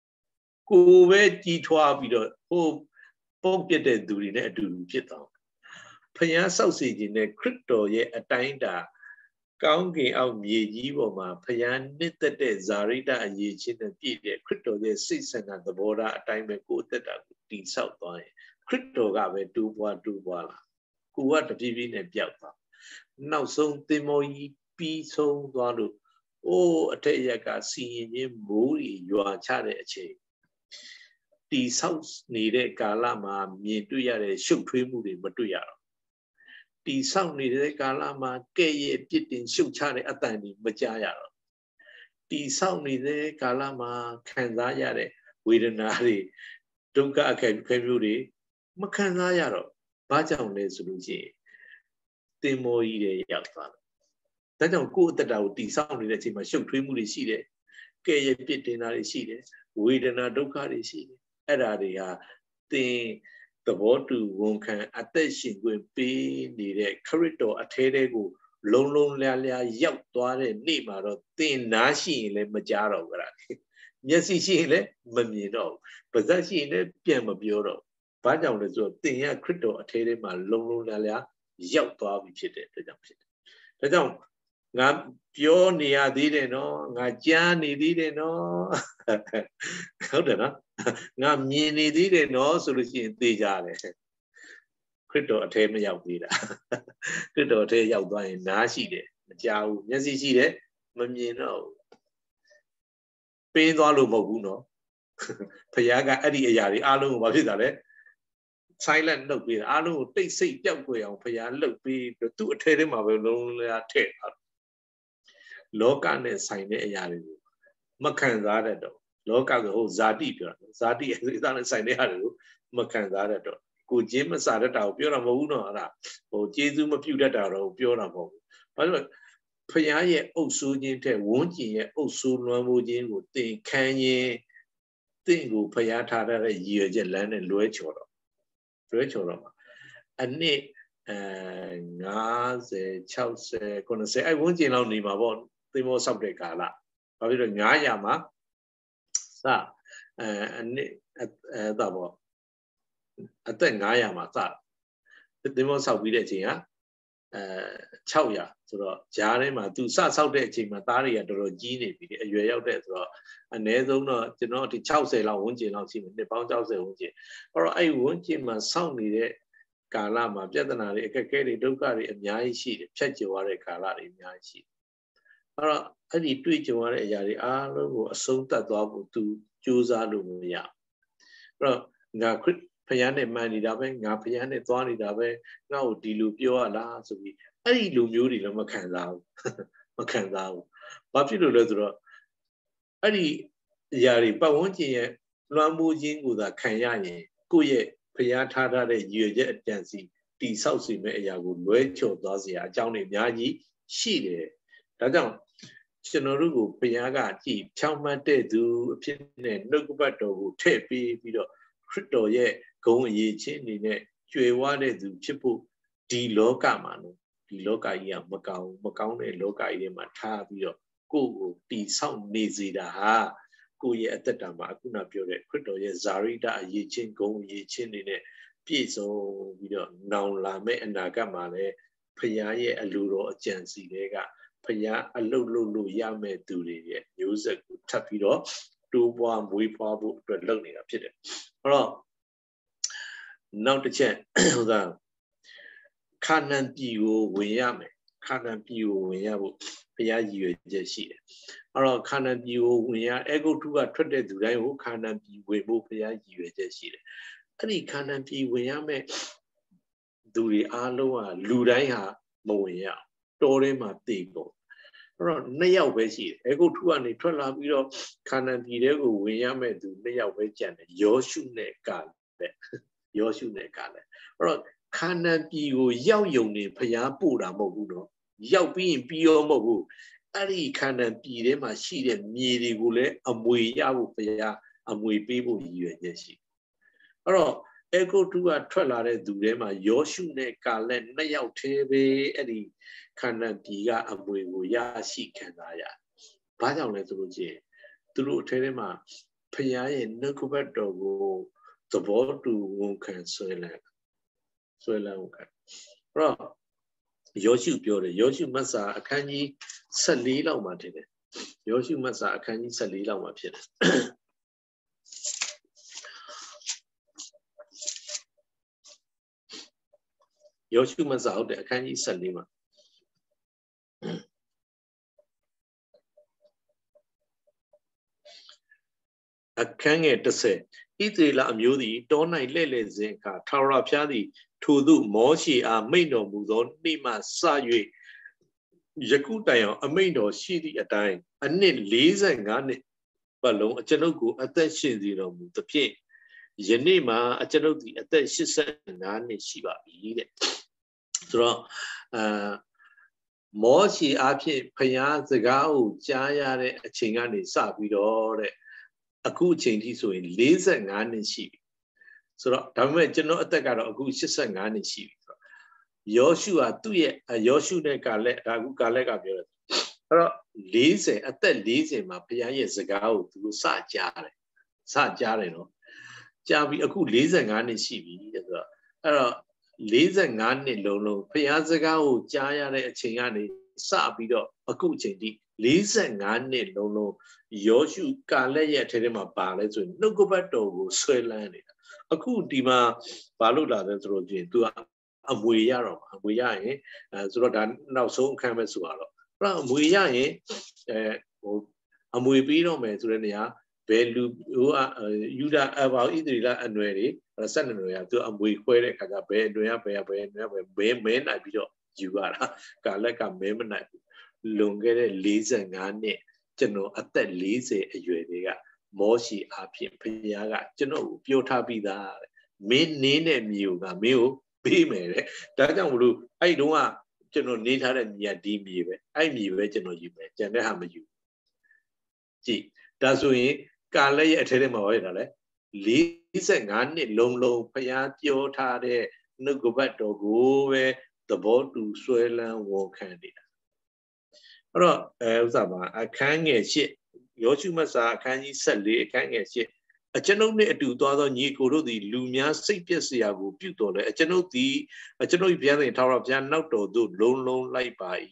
Speaker 1: ko be ji thwa pi do ho pok piat de tu ri ne atu phit taw phaya saw se jin ne crypto ye atain da kaung kin aw mye ji paw ma phaya nit tat de zarita a ye chin ne piet de crypto ye sei sanda thabo da atain be ko atat da ko ti saw twa yin crypto ga be tu bwa la ko wa tapi pi ne pyaut tawနောက်ဆုံးသင်္ဘောကြီးပြီးဆုံးသွားလို့အိုးအထက်ရက်ကစီရင်ချင်းမိုးကြီးရွာချတဲ့အချိန်တီဆောက်နေတဲ့ကာလမှာမြင်တွေ့ရတဲ့ရှုပ်ထွေးမှုတွေမတွေ့ရတော့တီဆောက်နေတဲ့ကာလမှာကဲ့ရဲ့ပြစ်တင်ရှုပ်ချတဲ့အတန်တွေမကြားရတော့တီဆောက်နေတဲ့ကာလမှာခံစားရတဲ့ဝေဒနာတွေဒုက္ခအခက်အခဲမျိုးတွေမခံစားရတော့ဘာကြောင့်လဲဆိုလို့ရှိရင်သင်္ဘောကြီးတွေရောက်သွားတယ်။ဒါကြောင့်ကိုယ့်အတ္တကိုတည်ဆောက်နေတဲ့အချိန်မှာရှုပ်ထွေးမှုတွေရှိတယ်။ကဲ့ရဲ့ပြစ်တင်တာတွေရှိတယ်။ဝေဒနာဒုက္ခတွေရှိတယ်။အဲ့ဒါတွေဟာသင်သဘောတူဝန်ခံအသက်ရှင်ခွင့်ပေးနေတဲ့ခရစ်တော်အထဲတဲကိုလုံးလုံးလျားလျားရောက်သွားတဲ့နေ့မှာတော့သင်နားရှိရင်လည်းမကြားတော့ဘူးလား။မျက်စိရှိရင်လည်းမမြင်တော့ဘူး။ပါးစပ်ရှိရင်လည်းပြန်မပြောတော့ဘူး။ဘာကြောင့်လဲဆိုတော့သင်ရခရစ်တော်အထဲထဲမှာလုံးလုံးလျားလျားရောက်သွားပြီဖြစ်တဲ့အတွက်ကြောင့်ဖြစ်တယ်။ဒါကြောင့်ငါပြောနေရသေးတယ်နော်ငါကြားနေသေးတယ်နော်ဟုတ်တယ်နော်ငါမြင်နေသေးတယ်နော်ဆိုလို့ရှိရင်သိကြတယ်ခရစ်တော်အထဲမရောက်သေးတာခရစ်တော်အထဲရောက်သွားရင်နားရှိတယ်မကြားဘူးမျက်စိရှိတယ်မမြင်တော့ဘူးပေးသွားလို့မဟုတ်ဘူးနော်ဘုရားကအဲ့ဒီအရာတွေအားလုံးကိုမဖြစ်တာလေsilent လုပ်ပေးတာအားလုံးကိုတိတ်ဆိတ်ပြောက်ွယ်အောင်ဘုရားလုပ်ပေးသူ့အထဲထဲမှာပဲလုံးလုံးထည့်ထားလောကနဲ့ဆိုင်တဲ့အရာတွေကိုမခံစားရတော့လောကဆိုဟိုဇာတိပြောတာဇာတိအစနဲ့ဆိုင်တဲ့အရာတွေကိုမခံစားရတော့ကိုချင်းမစားတတ်တာကိုပြောတာမဟုတ်ဘူးနော်အဲ့ဒါဟိုကျေးဇူးမပြုတတ်တာတော့ပြောတာမဟုတ်ဘူးဘာလို့ဘုရားရဲ့အုပ်ဆိုးခြင်းတဲ့ဝန်းကျင်ရဲ့အုပ်ဆိုးလွှမ်းမိုးခြင်းကိုသင်ခံရင်သင်ကိုဘုရားထားတဲ့ရည်ရွယ်ချက်လမ်းနဲ့လွဲချော်တော့မှာအနှစ်50 60 90အဲ့ဝန်းကျင်လောက်နေမှာပေါ့သင်္ဘောဆောက်တဲ့ကာလဘာဖြစ်လို့900မှာစအနှစ်ဒါပေါ့အသက်900မှာစသင်္ဘောဆောက်ပြီးတဲ့အချိန်က600ဆိုတော့ဂျားထဲမှာသူစဆောက်တဲ့အချိန်မှာသားတွေကတော်တော်ကြီးနေပြီအရွယ်ရောက်တဲ့ဆိုတော့အနည်းဆုံးတော့ကျွန်တော်ဒီ60လောက်ဝန်းကျင်လောက်ရှိမယ်နှစ်ပေါင်း60ဝန်းကျင်အဲ့တော့အဲ့ဝန်းကျင်မှာဆောက်နေတဲ့ကာလမှာပြဿနာတွေအခက်အခဲတွေဒုက္ခတွေအများကြီးရှိတယ်ဖြတ်ကျော်ရတဲ့ကာလတွေအများကြီးရှိတယ်အဲ့တော့အဲ့ဒီတွေ့ကြုံရတဲ့အရာတွေအားလုံးကိုအဆုံးသတ်သွားဖို့သူကြိုးစားလို့မရအဲ့တော့ငါခရစ်ဖယားနဲ့မှန်နေတာပဲငါဖယားနဲ့သွားနေတာပဲငါ့ကိုဒီလိုပြောရလားဆိုပြီးအဲ့ဒီလူမျိုးတွေလည်းမခံစားဘူးဘာဖြစ်လို့လဲဆိုတော့အဲ့ဒီအရာတွေပတ်ဝန်းကျင်ရဲ့လွှမ်းမိုးခြင်းကိုသာခံရရင်ကိုယ့်ရဲ့ဖျားထားတဲ့ရည်ရွယ်ချက်အတန်စီတိဆောက်စီမဲ့အရာကိုလွဲချော်သွားစရာအကြောင်းတွေအများကြီးရှိတယ်ဒါကြောင့်ကျွန်တော်တို့ကိုဘုရားကကြည်ဖြောင်းမှတ်တဲ့သူအဖြစ်နဲ့နှုတ်ကပတ်တော်ကိုထည့်ပေးပြီးတော့ခရစ်တော်ရဲ့ဂုဏ်အရေးချင်းအနေနဲ့ကြွယ်ဝတဲ့သူဖြစ်ဖို့ဒီလောကမှာနော်ဒီလောကကြီးကမကောင်းတဲ့လောကကြီးထဲမှာထားပြီးတော့ကိုယ့်ကိုတည်ဆောက်နေစေတာဟာကိုယ့်ရဲ့အသက်တာမှာအခုနပြောတဲ့ခရစ်တော်ရဲ့ဇာရိတအရေးချင်းဂုဏ်အရေးချင်းတွေနဲ့ပြည့်စုံပြီးတော့နောင်လာမယ့်အနာဂတ်မှာလည်းဖခင်ရဲ့အလိုတော်အကြံစီတွေကဖခင်အလုတ်လို့ရမယ့်သူတွေရဲ့မျိုးဆက်ကိုထပ်ပြီးတော့တိုးပွားမွေးဖွားဖို့အတွက်လုပ်နေတာဖြစ်တယ်အဲ့တော့နောက်တစ်ချက်ဟိုကခါနန်ပြည်ကိုဝင်ရမယ်ခါနန်ပြည်ကိုဝင်ရဖို့ဘုရားရည်ရွယ်ချက်ရှိတယ်အဲ့တော့ခါနန်ပြည်ကိုဝင်ရအေဂုတ်ထုကထွက်တဲ့သူတိုင်းကိုခါနန်ပြည်ဝင်ဖို့ဘုရားရည်ရွယ်ချက်ရှိတယ်အဲ့ဒီခါနန်ပြည်ဝင်ရမယ်သူတွေအားလုံးကလူတိုင်းဟာမဝင်ရတော်ထဲမှာတည်ကုန်အဲ့တော့2ယောက်ပဲရှိတယ်အေဂုတ်ထုကနေထွက်လာပြီးတော့ခါနန်ပြည်တွေကိုဝင်ရမယ်သူ2ယောက်ပဲကြံတယ်ယောရှုနဲ့ကာလက်အဲ့တော့ခါနန်ပြည်ကိုရောက်ယုံနေဖျားပို့တာမဟုတ်ဘူးနော်ရောက်ပြီးရင်ပြီးရောမဟုတ်ဘူးအဲ့ဒီခါနန်ပြည်ထဲမှာရှိတဲ့မြေတွေကိုလည်းအမွေရဖို့ဖျားအမွေပေးဖို့ရည်ရွယ်ချက်ရှိအဲ့တော့ Ego to a tralare durema, Yoshune Kale, Nayao Tebe, Eddie Kana Diga, Abuego, Yashi Kanaya. Bada Letroje, through Terema, Paya, Nukubato, the ball to Wonkan Soilan. Soilan. Yoshu Pure, Yoshu Masa, Akani, Salila Martin. Yoshu Masa, Akani, Salila Martin. Yoshu Masa out there, Akani Salima. A kange to say, Idrila Amudi, Donna Lele Zenka, Tara Piadi, Tudu, Moshi, a Mino Mudon, Nima Sayue, Yakutayo, a Mino, Shidi a time, a nil Liza and Gani, Balon, a Chanoku, attention zero, the Pie. Yenima, a Chanoti, attention, Nani Shiba, eat it. So, Moshi Api, Paya, the Gao, Jaya, a Chingani, Sabido. A good change so in laser and an sheep. So, Tama General attack a good sister and an sheep. Yoshua, 2 years, a Yoshu de Kale, Ragu Kalega. Laser at that laser, my Pia years ago to Sajare. Sajare, no. Javi a good laser and an sheep. Laser and an lono, Piazagao, Jaya, Chingani, Sabido, a good change. Laser and an lono. Yoshu Kalaya Terema Palace, no go back to Swelland. A cool dima Palula that's Rogin to Amuyaro, Amuyae, so that now so come as well. Amuyae, Amuyino Metrenia, Belu, Yuda about Idrila and Ready, a Sananoya to Amui Quere Kagabe, Noya, men, I be you are Kalaka Memon, longer laser and General at that lazy a Uega, Moshi Api Piaga, General Piotabida, main name and Muga, Mew, be me. That I don't want General Nita and Yadi, I mean, General you, General you. Gee, that's why Kale at Terema, Lisa and Annie, Long, Payatio Tade, no go back to go the boat to swell and walk handy. I can't get shit. Yoshi Masa can't eat Sunday, can't get shit. A channel need to do other Nico, the Lumia, Sapias Yago, Puto, a channel tea, a channel piano tower of Jan not to do lone like by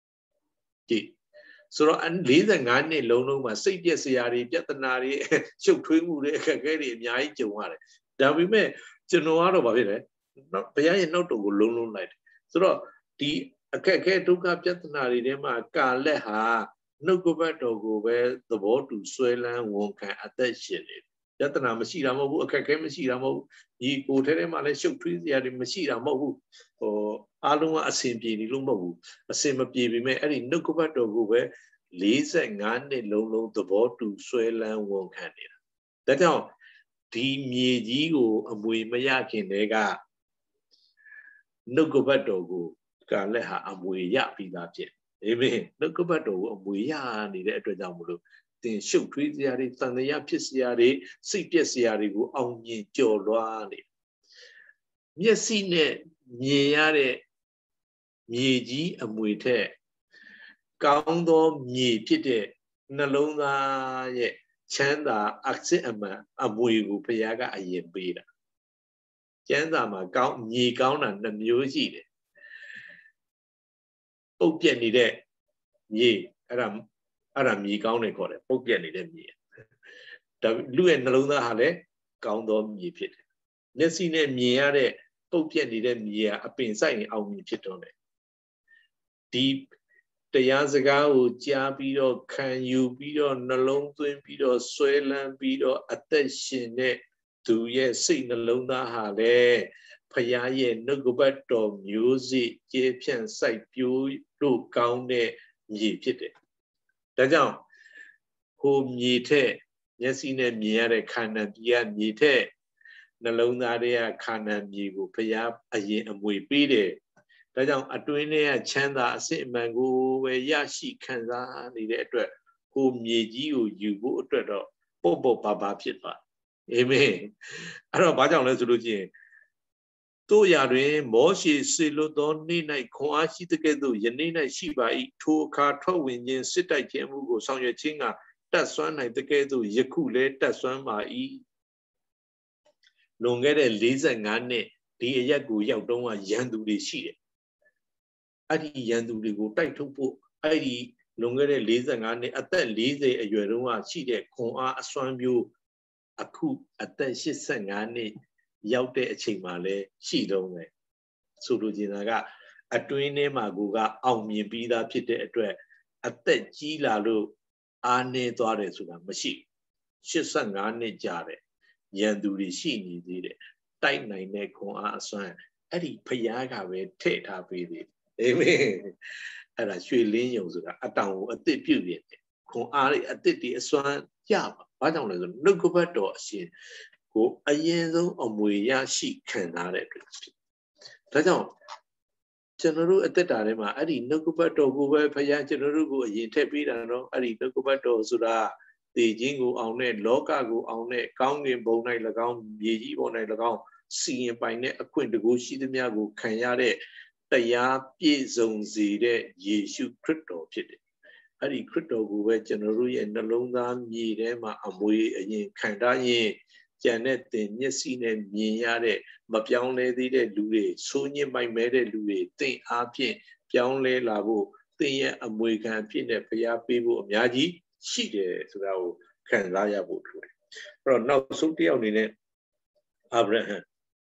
Speaker 1: so and later Nani Lono, my Sapias Yari, Jatanari, show Twin, Kagari, Yai, Jawari. Then we may know out of it, not pay not to go lone light. So the a keke took up Jatanari, Dema, Kaleha, no go back to go where the boat to Swelland won't can attention it. Jatana Mashiramo, a Kakamashiramo, ye go tell him, I show trees, the Mashiramo, or Aluma, a simpi, Lumabu, a same of Baby may any no go back to go where Lisa and Gandhi Lolo, the boat to Swelland won't can it. That's how the Miego, and we Mayaki nega no go back to go. Kaleha Amuya Pidapia. Amen. No go back to Amuya, the Edward then show Twizziari, Tanaya Pisiari, Sipiasiari, who only Joe Loani. Yesine, Miare, Mieji, Amuite, Gaundo, Mi Pite, Nalona, Chanda, Axema, Amuigu, Payaga, Ayembida. Chanda, my gown, Ye gown and the music. ပုတ်ပြက်နေတဲ့မြေအဲ့ဒါမြေကောင်းတယ်ခေါ်တယ်ပုတ်ပြက်နေတဲ့မြေဒါလူရဲ့နှလုံးသားဟာလည်းကောင်းသောမြေဖြစ်တယ်မျက်စိနဲ့မြင်ရတဲ့ပုတ်ပြက်နေတဲ့မြေကအပင်ဆိုင်ရင်အောင်မြင်ဖြစ်တော့တယ်ဒီတရားစကားကိုကြားပြီးတော့ခံယူပြီးတော့နှလုံးသွင်းပြီးတော့ဆွဲလန်းပြီးတော့အသက်ရှင်တဲ့သူရဲ့စိတ်နှလုံးသားဟာလည်းဖရာရဲ့နှုတ်ကပတ်တော်မျိုးစေ့ကျေးဖြန့်စိုက်ပျိုးလို့ကောင်းတဲ့မြေဖြစ်တယ်။ဒါကြောင့်ဟိုမြေထက်မျက်စိနဲ့မြင်ရတဲ့ခန္ဓာပြည်ကမြေထက်နှလုံးသားတွေကခန္ဓာမြေကိုဖရာအရင်အမွေပေးတယ်။ဒါကြောင့်အတွင်းထဲကချမ်းသာအစစ်အမှန်ကိုပဲရရှိခံစားနေတဲ့အတွက်ဟိုမြေကြီးကိုယူဖို့အတွက်တော့ပုတ်ပုတ်ပါပါဖြစ်သွားအာမင်အဲ့တော့ဘာကြောင့်လဲဆိုလို့ရှိရင်တို့ရာတွင်မောရှေစေလွတ်သောနေ့၌ခွန်အားရှိတဲ့ကဲ့သို့ယနေ့၌ရှိပါ၏ထိုအခါထွက်ဝင်ခြင်းစစ်တိုက်ခြင်းမှုကိုဆောင်ရွက်ခြင်းကတတ်ဆွမ်းနိုင်တဲ့ကဲ့သို့ယခုလည်းတတ်ဆွမ်းပါ၏လွန်ခဲ့တဲ့45နှစ်ဒီအရက်ကိုရောက်တော့ရန်သူတွေရှိတယ်အဲ့ဒီရန်သူတွေကိုတိုက်ထုတ်ဖို့အဲ့ဒီလွန်ခဲ့တဲ့45နှစ်အသက်40အရွယ်တုန်းကရှိတဲ့ခွန်အားအစွမ်းမျိုးအခုအသက်85နှစ်ရောက်တဲ့အချိန်မှာလည်းရှိတော့မယ်ဆိုလိုချင်တာကအတွင်းထဲမှာကိုကအောင်မြင်ပြီးသားဖြစ်တဲ့အတွက်အသက်ကြီးလာလို့အားနည်းသွားတယ်ဆိုတာမရှိ85နှစ်ကြာတယ်ရန်သူတွေရှိနေသေးတယ်တိုက်နိုင်တဲ့ခွန်အားအစွမ်းအဲ့ဒီဖျားကပဲထည့်ထားပေးသေးတယ်အာမင်အဲ့ဒါရွှေလင်းယုံဆိုတာအတောင်ကိုအသစ်ပြုတ်ပြင်တယ်ခွန်အားတွေအသစ်တွေအစွမ်းရပါဘာကြောင့်လဲဆိုနှုတ်ကပတ်တော်အရှင်ကိုအရင်ဆုံးအမွေရရှိခံထားတဲ့အတွက်ဖြစ်ဒါကြောင့်ကျွန်တော်တို့အသက်တာထဲမှာအဲ့ဒီနှုတ်ကပတ်တော်ကိုပဲဖခင်ကျွန်တော်တို့ကိုအရင်ထည့်ပေးတာနော်အဲ့ဒီနှုတ်ကပတ်တော်ဆိုတာတည်ခြင်းကိုအောင်တဲ့လောကကိုအောင်တဲ့ကောင်းကင်ဘုံ၌၎င်းမြေကြီးပေါ်၌၎င်းစီရင်ပိုင်တဲ့အခွင့်တကူရှိသမျှကိုခံရတဲ့တရားပြည့်စုံစေတဲ့ယေရှုခရစ်တော်ဖြစ်တယ်အဲ့ဒီခရစ်တော်ကိုပဲကျွန်တော်တို့ရဲ့နှလုံးသားမြေထဲမှာအမွေအရင်ခံထားရင်ကျန်တဲ့တင်မျက်စိနဲ့မြင်ရတဲ့မပြောင်းလဲသေးတဲ့လူတွေဆိုးညစ်မိုက်မဲတဲ့လူတွေသင်အားဖြင့်ပြောင်းလဲလာဖို့သင်ရဲ့အမွေခံဖြစ်တဲ့ဘုရားပေးဖို့အများကြီးရှိတယ်ဆိုတာကိုခံစားရဖို့လိုတယ်အဲ့တော့နောက်ဆုံးတစ်ယောက်အနေနဲ့အာဗြဟံ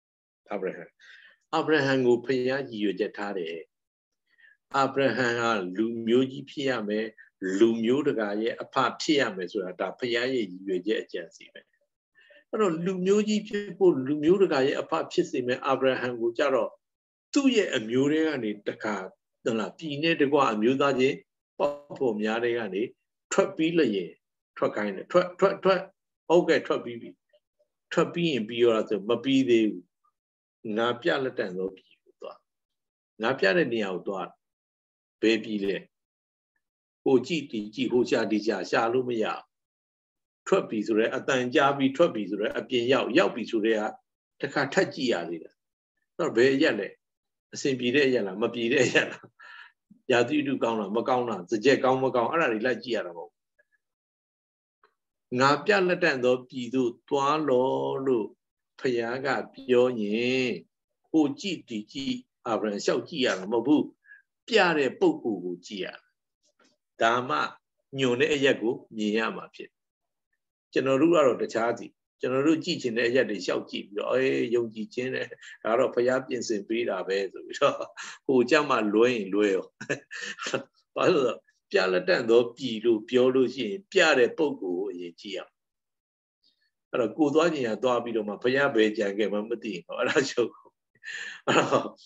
Speaker 1: ကိုဘုရားရည်ရွယ်ချက်ထားတယ်အာဗြဟံဟာလူမျိုးကြီးဖြစ်ရမယ်လူမျိုးတကာရဲ့အဖဖြစ်ရမယ်ဆိုတာဒါဘုရားရဲ့ရည်ရွယ်ချက်အကြံစီပဲအဲ့တော့လူမျိုးကြီးဖြစ်ဖို့လူမျိုးတကာရဲ့အဖဖြစ်စေမယ်အာဗြဟံကိုကြတော့သူ့ရဲ့အမျိုးတွေကနေတခါတလားပြည်နဲ့တကွအမျိုးသားချင်းပေါ့ဖို့များတွေကနေထွက်ပြီးလျင်ထွက်ခိုင်းတယ်ထွက်ဟုတ်ကဲ့ထွက်ပြီးပြီထွက်ပြီးရင်ပြီးတော့ဆိုမပြီးသေးဘူးငါပြလက်တန်သောပြည်ကိုသွားငါပြတဲ့နေရာကိုသွားဘယ်ပြည်လဲဟိုကြည့်တီကြည့်ဟိုရှာတီရှာလို့မရထွက်ပြီဆိုရဲအတန်ကြားပြီးထွက်ပြီဆိုရဲအပြင်ရောက်ပြီဆိုရဲတခါထက်ကြည့်ရသေးတယ်တော့ဘယ်ရက်လဲအစဉ်ပြေတဲ့ရက်လားမပြေတဲ့ရက်လားရာသီဥတုကောင်းလားမကောင်းလားစကြက်ကောင်းမကောင်းအဲ့ဒါတွေလိုက်ကြည့်ရတာမဟုတ်ငါပြလက်တန်သောပြည်သို့သွားလို့ဖယားကပြောရင်ဟိုကြည့်တီကြည့်အာဗြဟံလျှောက်ကြည့်ရမှာမဟုတ်ဘူးပြတဲ့ပုဂ္ဂိုလ်ကိုကြည့်ရဒါမှညွန်တဲ့အရက်ကိုမြင်ရမှာဖြစ်ကျွန်တော်တို့ကတော့တခြားစီကျွန်တော်တို့ကြည့်ချင်တဲ့အရက်တွေလျှောက်ကြည့်ပြီးတော့ယုံကြည်ခြင်းနဲ့ဒါတော့ဘုရားပြင်ဆင်ပေးတာပဲဆိုပြီးတော့ဟိုကြမှာလွဲရင်လွဲရောဘာလို့လဲပြလက်တန့်သောပြည်လို့ပြောလို့ရှိရင်ပြတဲ့ပုံကိုအရင်ကြည့်ရအောင်အဲ့တော့ကိုသွားခြင်းရသွားပြီးတော့မှဘုရားပဲကြံခဲ့မှမသိဘူးအဲ့ဒါချုပ်အဲ့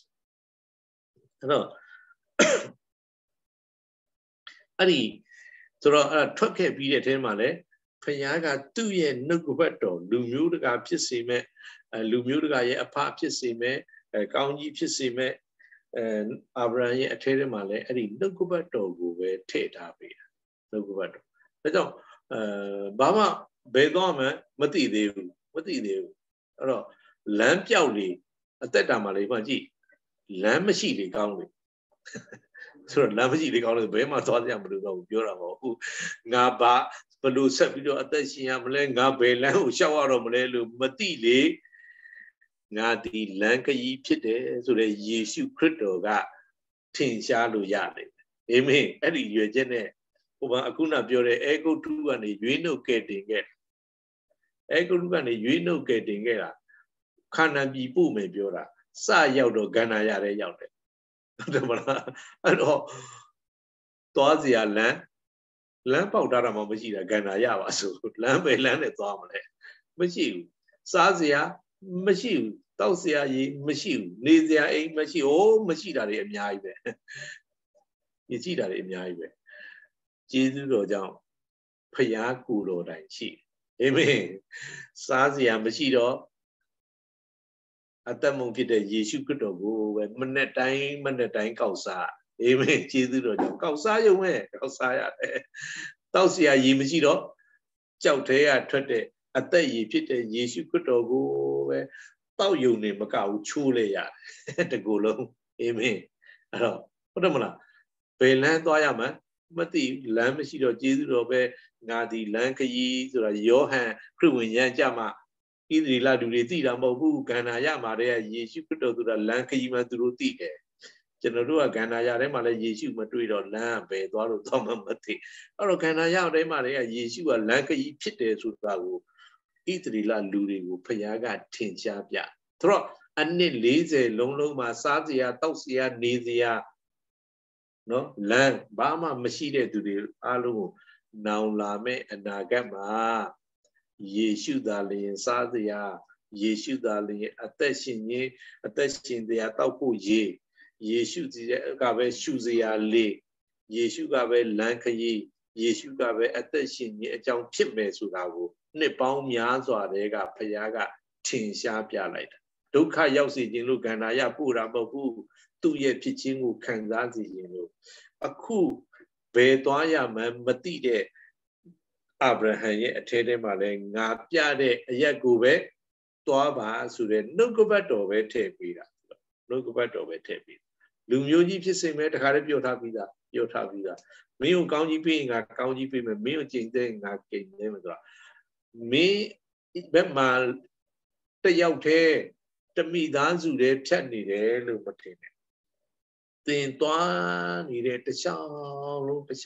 Speaker 1: ဒီဆိုတော့အဲ့ထွက်ခဲ့ပြီးတဲ့အဲမှာလဲဖယားကသူ့ရဲ့နှုတ်ကပတ်တော်လူမျိုးတကာဖြစ်စေမဲ့လူမျိုးတကာရဲ့အဖဖြစ်စေမဲ့ကောင်းကြီးဖြစ်စေမဲ့အာဗြဟံရဲ့အထဲထဲမှာလဲအဲ့ဒီနှုတ်ကပတ်တော်ကိုပဲထည့်ထားပေးတာနှုတ်ကပတ်တော်ဒါကြောင့်ဘာမှဘယ်တော့မှမသိသေးဘူးအဲ့တော့လမ်းပြောက်လေအသက်တာမှာလေမှကြည့်လမ်းမရှိလေကောင်းလေဆိုတော့လမ်းမရှိလေကောင်းလို့ဘယ်မှသွားကြမလို့တော့ပြောတာမဟုတ်ဘူးငါဘာဘယ်လိုဆက်ပြီးတော့အသက်ရှင်ရမလဲငါဘယ်လမ်းကိုရှောက်ရတော့မလဲလို့မသိလေငါဒီလမ်းခရီးဖြစ်တယ်ဆိုတဲ့ယေရှုခရစ်တော်ကထင်ရှားလို့ရတယ်အာမင်အဲ့ဒီရွယ်ချက်နဲ့ဟိုမှာအခုနပြောတဲ့အေဂုတ်ထုကနေရွေးနှုတ်ကဲတင်ခဲ့အေဂုတ်ထုကနေရွေးနှုတ်ကဲတင်ခဲ့တာခန္ဓာပြည်ပို့မယ်ပြောတာစရောက်တော့ဂန္ဓာရတဲ့ရောက်တယ်ဟုတ်တယ်မလားအဲ့တော့သွားစရာလမ်းပေါက်ထားတာမှမရှိတာဂန္ဓာရပါဆိုလမ်းပဲလမ်းနဲ့သွားမလဲမရှိဘူးစားစရာမရှိဘူးတောက်စရာကြီးမရှိဘူးနေစရာအိမ်မရှိမရှိတာတွေအများကြီးပဲမရှိတာတွေအများကြီးပဲကျေးဇူးတော်ကြောင့်ဖယားကိုယ်တော်တိုင်ရှိအာမင်စားစရာမရှိတော့အသက်မုံဖြစ်တဲ့ယေရှုခရစ်တော်ကိုပဲမနေ့တိုင်းကောက်စားအာမင်ကျေးဇူးတော်ကြောင့်ကောက်စားရုံပဲကောက်စားရတယ်တောက်စရာရေမရှိတော့ကြောက်သေးရထွက်တဲ့အသက်ရည်ဖြစ်တဲ့ယေရှုခရစ်တော်ကိုပဲတောက်ယုံနေမကဘူးချိုးလေရတယ်တကူလုံးအာမင်အဲ့တော့ဟုတ်တယ်မလားဘယ်လမ်းသွားရမှာမသိလမ်းမရှိတော့ကျေးဇူးတော်ပဲငါဒီလမ်းခရီးဆိုတာယောဟန်ခရစ်ဝင်ရန်ကြမှာဣသရေလလူတွေသိတာမဟုတ်ဘူးကန္နာရမှာတဲ့ယေရှုခရစ်တော်ဆိုတာလမ်းခရီးမှသူတို့သိတယ်ကျွန်တော်တို့ကကန္နာရထဲမှာလည်းယေရှုမတွေ့တော့လမ်းဘယ်သွားလို့တော့မှမသိအဲ့တော့ကန္နာရထဲမှာလည်းယေရှုကလမ်းခရီးဖြစ်တယ်ဆိုတာကိုဣသရေလလူတွေကိုဖခင်ကထင်ရှားပြသူတို့အနှစ်40လုံးမှာစားစရာတောက်စရာနေစရာနော်လမ်းဘာမှမရှိတဲ့သူတွေအားလုံးကိုနောင်လာမဲ့အနာဂတ်မှာယေရှုသာလျင်စားစရာယေရှုသာလျင်အသက်ရှင်ခြင်းအသက်ရှင်စရာတောက်ဖို့ယေရှုကပဲရှုစရာလေယေရှုကပဲလမ်းခရီးယေရှုကပဲအသက်ရှင်ခြင်းအကြောင်းဖြစ်မယ်ဆိုတာကိုနှစ်ပေါင်းများစွာတည်းကဘုရားကထင်ရှားပြလိုက်တာဒုက္ခရောက်စေခြင်းလို့ကန္နာရပို့တာမဟုတ်ဘူးသူ့ရဲ့ဖြစ်ခြင်းကိုခံစားစေခြင်းလို့အခုဘယ်သွားရမှန်းမသိတဲ့အာဗြဟံရဲ့အထဲထဲမှာလဲငါပြတဲ့အရက်ကိုပဲသွားပါဆိုတဲ့နှုတ်ကပတ်တော်ပဲထည့်ပေးတာနှုတ်ကပတ်တော်ပဲထည့်ပေးလူမျိုးကြီးဖြစ်စေမဲ့တခါတည်းပြောထားပြီးသားမင်းကိုကောင်းကြီးပေးရင်ငါကောင်းကြီးပေးမယ်မင်းကိုကျင့်တဲ့ငါကျင့်တယ်မှာဆိုတာမင်းဘက်မှာတယောက်တည်းတမိသားစုတည်းဖြတ်နေတယ်လို့မထင်နဲ့သင်သွားနေတဲ့တခြား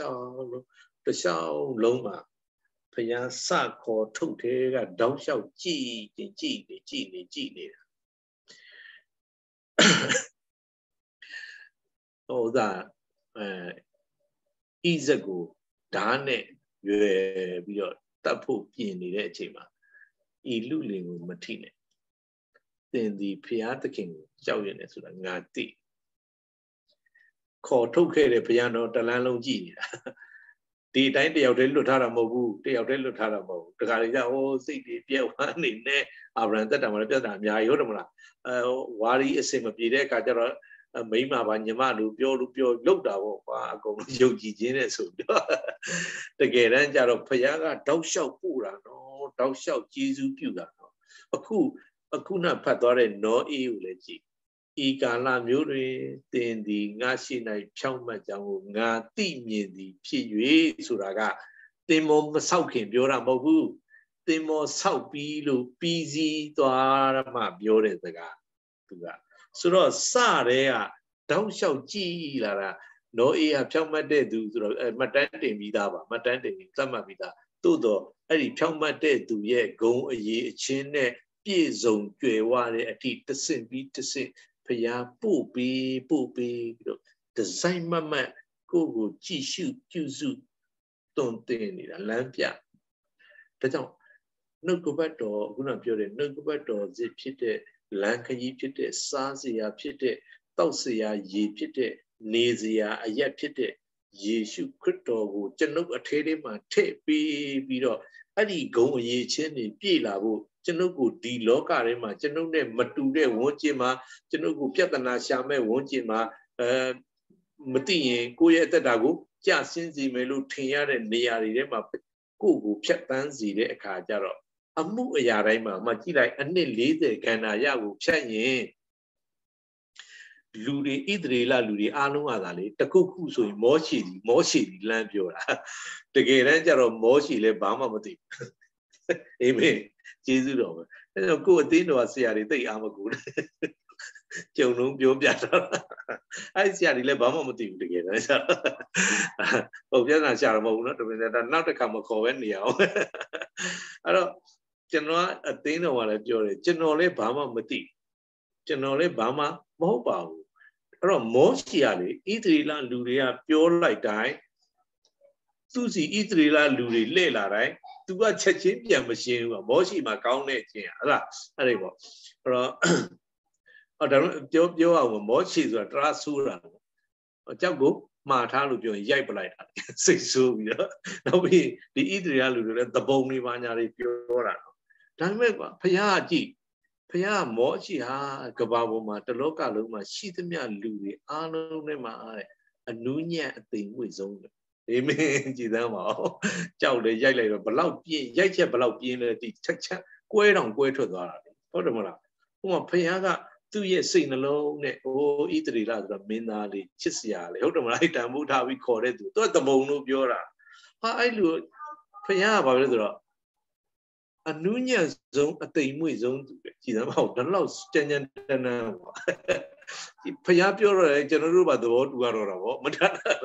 Speaker 1: လုံးမှာဘုရားစခေါ်ထုတ်တဲ့ကတောက်လျှောက်ကြည်နေတာဟိုသာဣဇက်ကိုဓာတ်နဲ့ရွယ်ပြီးတော့တတ်ဖို့ပြင်နေတဲ့အချိန်မှာဤလူလင်ကိုမထိနဲ့သင်ဒီဘုရားသခင်ကိုကြောက်ရွံ့နေဆိုတာငါသိခေါ်ထုတ်ခဲ့တဲ့ဘုရားတော်တလန်းလုံးကြည့်နေတာဒီအတိုင်းတယောက်တည်းလွတ်ထားတာမဟုတ်ဘူးတခါလေကျဟိုစိတ်တွေပြက်ဝမ်းနေနဲ့အာဗြဟံတက်တာမှလည်းပြတ်တာအများကြီးဟုတ်တယ်မလားဝါရီအစင်မပြေတဲ့အခါကျတော့မိမပါညီမတို့ပြောလောက်တာပေါ့ကွာအကုန်လုံးယုံကြည်ခြင်းနဲ့ဆိုတော့တကယ်တမ်းကျတော့ဘုရားကတောက်လျှောက်ပို့တာနော်တောက်လျှောက်ကျေးဇူးပြုတာနော်အခုနဖတ်သွားတဲ့နောအေးကိုလည်းကြည့်ဤကာလမျိုးတွင်သင်သည်ငါရှိ၌ဖြောင့်မတ်ကြောင်းကိုငါသိမြင်သည်ဖြစ်၍ဆိုတာကသင်မောမဆောက်ခင်ပြောတာမဟုတ်ဘူးသင်မောဆောက်ပြီးလို့ပြီးစီးသွားမှပြောတဲ့စကားသူကဆိုတော့စတဲ့ကတောက်လျှောက်ကြည်လာတာနောအေးကဖြောင့်မတ်တဲ့သူဆိုတော့မှတ်တမ်းတင်ပြီးသားပါမှတ်တမ်းတင်ပြီးသတ်မှတ်ပြီးသားသို့တော့အဲ့ဒီဖြောင့်မတ်တဲ့သူရဲ့ဂုဏ်အရေးအချင်းနဲ့ပြည့်စုံကြွယ်ဝတဲ့အထိတဆင့်ပြီးတဆင့်ဘုရားပို့ပေးပြီးတော့ဒီဇိုင်းမတ်ကိုကြည့်ရှုပြုစုတွင်တင်နေတာလမ်းပြဒါကြောင့်နှုတ်ကပတ်တော်ခုနပြောတဲ့နှုတ်ကပတ်တော်စစ်ဖြစ်တဲ့လမ်းခရီးဖြစ်တဲ့စားစရာဖြစ်တဲ့တောက်စရာရေဖြစ်တဲ့နေစရာအရက်ဖြစ်တဲ့ယေရှုခရစ်တော်ကိုကျွန်ုပ်အထဲထဲမှာထည့်ပြီးတော့အဲ့ဒီဂုဏ်အရေးချင်းတွေပြည့်လာဖို့ကျွန်ုပ်ကိုဒီလောကထဲမှာကျွန်ုပ်နဲ့မတူတဲ့ဝန်းကျင်မှာကျွန်ုပ်ကိုပြဿနာရှာမဲ့ဝန်းကျင်မှာမသိရင်ကိုယ့်ရဲ့အသက်တာကိုကြဆင်းစီမယ်လို့ထင်ရတဲ့နေရာတွေထဲမှာကိုယ့်ကိုဖြတ်တန်းစီတဲ့အခါကျတော့အမှုအရာတိုင်းမှာမှကြည့်လိုက်အနှစ်40ခန္ဓာရကိုဖြတ်ရင်လူတွေဣသရေလလူတွေအားလုံးကသာလေတခုခုဆိုရင်မောရှီဒီလမ်းပြောတာတကယ်တမ်းကျတော့မောရှီလည်းဘာမှမသိဘူးအာမင်ကျေးဇူးတော်ပဲအဲ့တော့ကိုယ်အသင်းတော်ဆရာတွေသိအားမကူကြုံလုံးပြောပြတာအဲ့ဆရာတွေလည်းဘာမှမသိဘူးတကယ်တမ်းကျတော့ပြဿနာရှာတော့မဟုတ်ဘူးနော်တမင်တော့နောက်တစ်ခါမခေါ်ပဲနေအောင်အဲ့တော့ကျွန်တော်အသင်းတော်ကလည်းပြောတယ်ကျွန်တော်လည်းဘာမှမသိကျွန်တော်လည်းဘာမှမဟုတ်ပါဘူးအဲ့တော့မောရှီကလေဣသရေလလူတွေကပြောလိုက်တိုင်းသူစီဣသရေလလူတွေလှည့်လာတိုင်းသူကချက်ချင်းပြန်မရှင်းဘူးမောရှီမှာကောင်းတဲ့ခြင်းဟုတ်လားအဲ့ဒီပေါ့အဲ့တော့ပြောအောင်မောရှီဆိုတာတရာဆိုးတာကြောက်ကိုမှားထားလို့ပြောရင်ရိုက်ပလိုက်တာစိတ်ဆိုးပြီးတော့နောက်ပြီးဒီဣသရေလလူတွေလည်းသဘုံတွေပါညာတွေပြောတာဒါပေမဲ့ကွာဘုရားကြည့်ဘုရားမောရှိဟာကဘာပေါ်မှာတလောကလုံးမှာရှိသမျှလူတွေအားလုံးထဲမှာအနူးညံ့အသိမ့်ဝိဆုံးတယ် Amen. Chỉ ra bảo cháu để dạy lại rồi bao piên dạy chết bao piên là thì chắc chắn quay thôi đó có được không nào nhưng mà phải cái tu ye sinh nó lâu nè ô ít đi là rồi mình là đi chết xia lại không được mà lại đảm bảo thao bị khó đấy tôi tầm bông nó biểu ra ai luôn phải bảo vậy rồi anh nuôi nhà giống anh tây mũi giống chỉ là bảo đó là chân nhân chân nào phải biểu rồi cho nóรู้bao đồ đủ rồi đó mà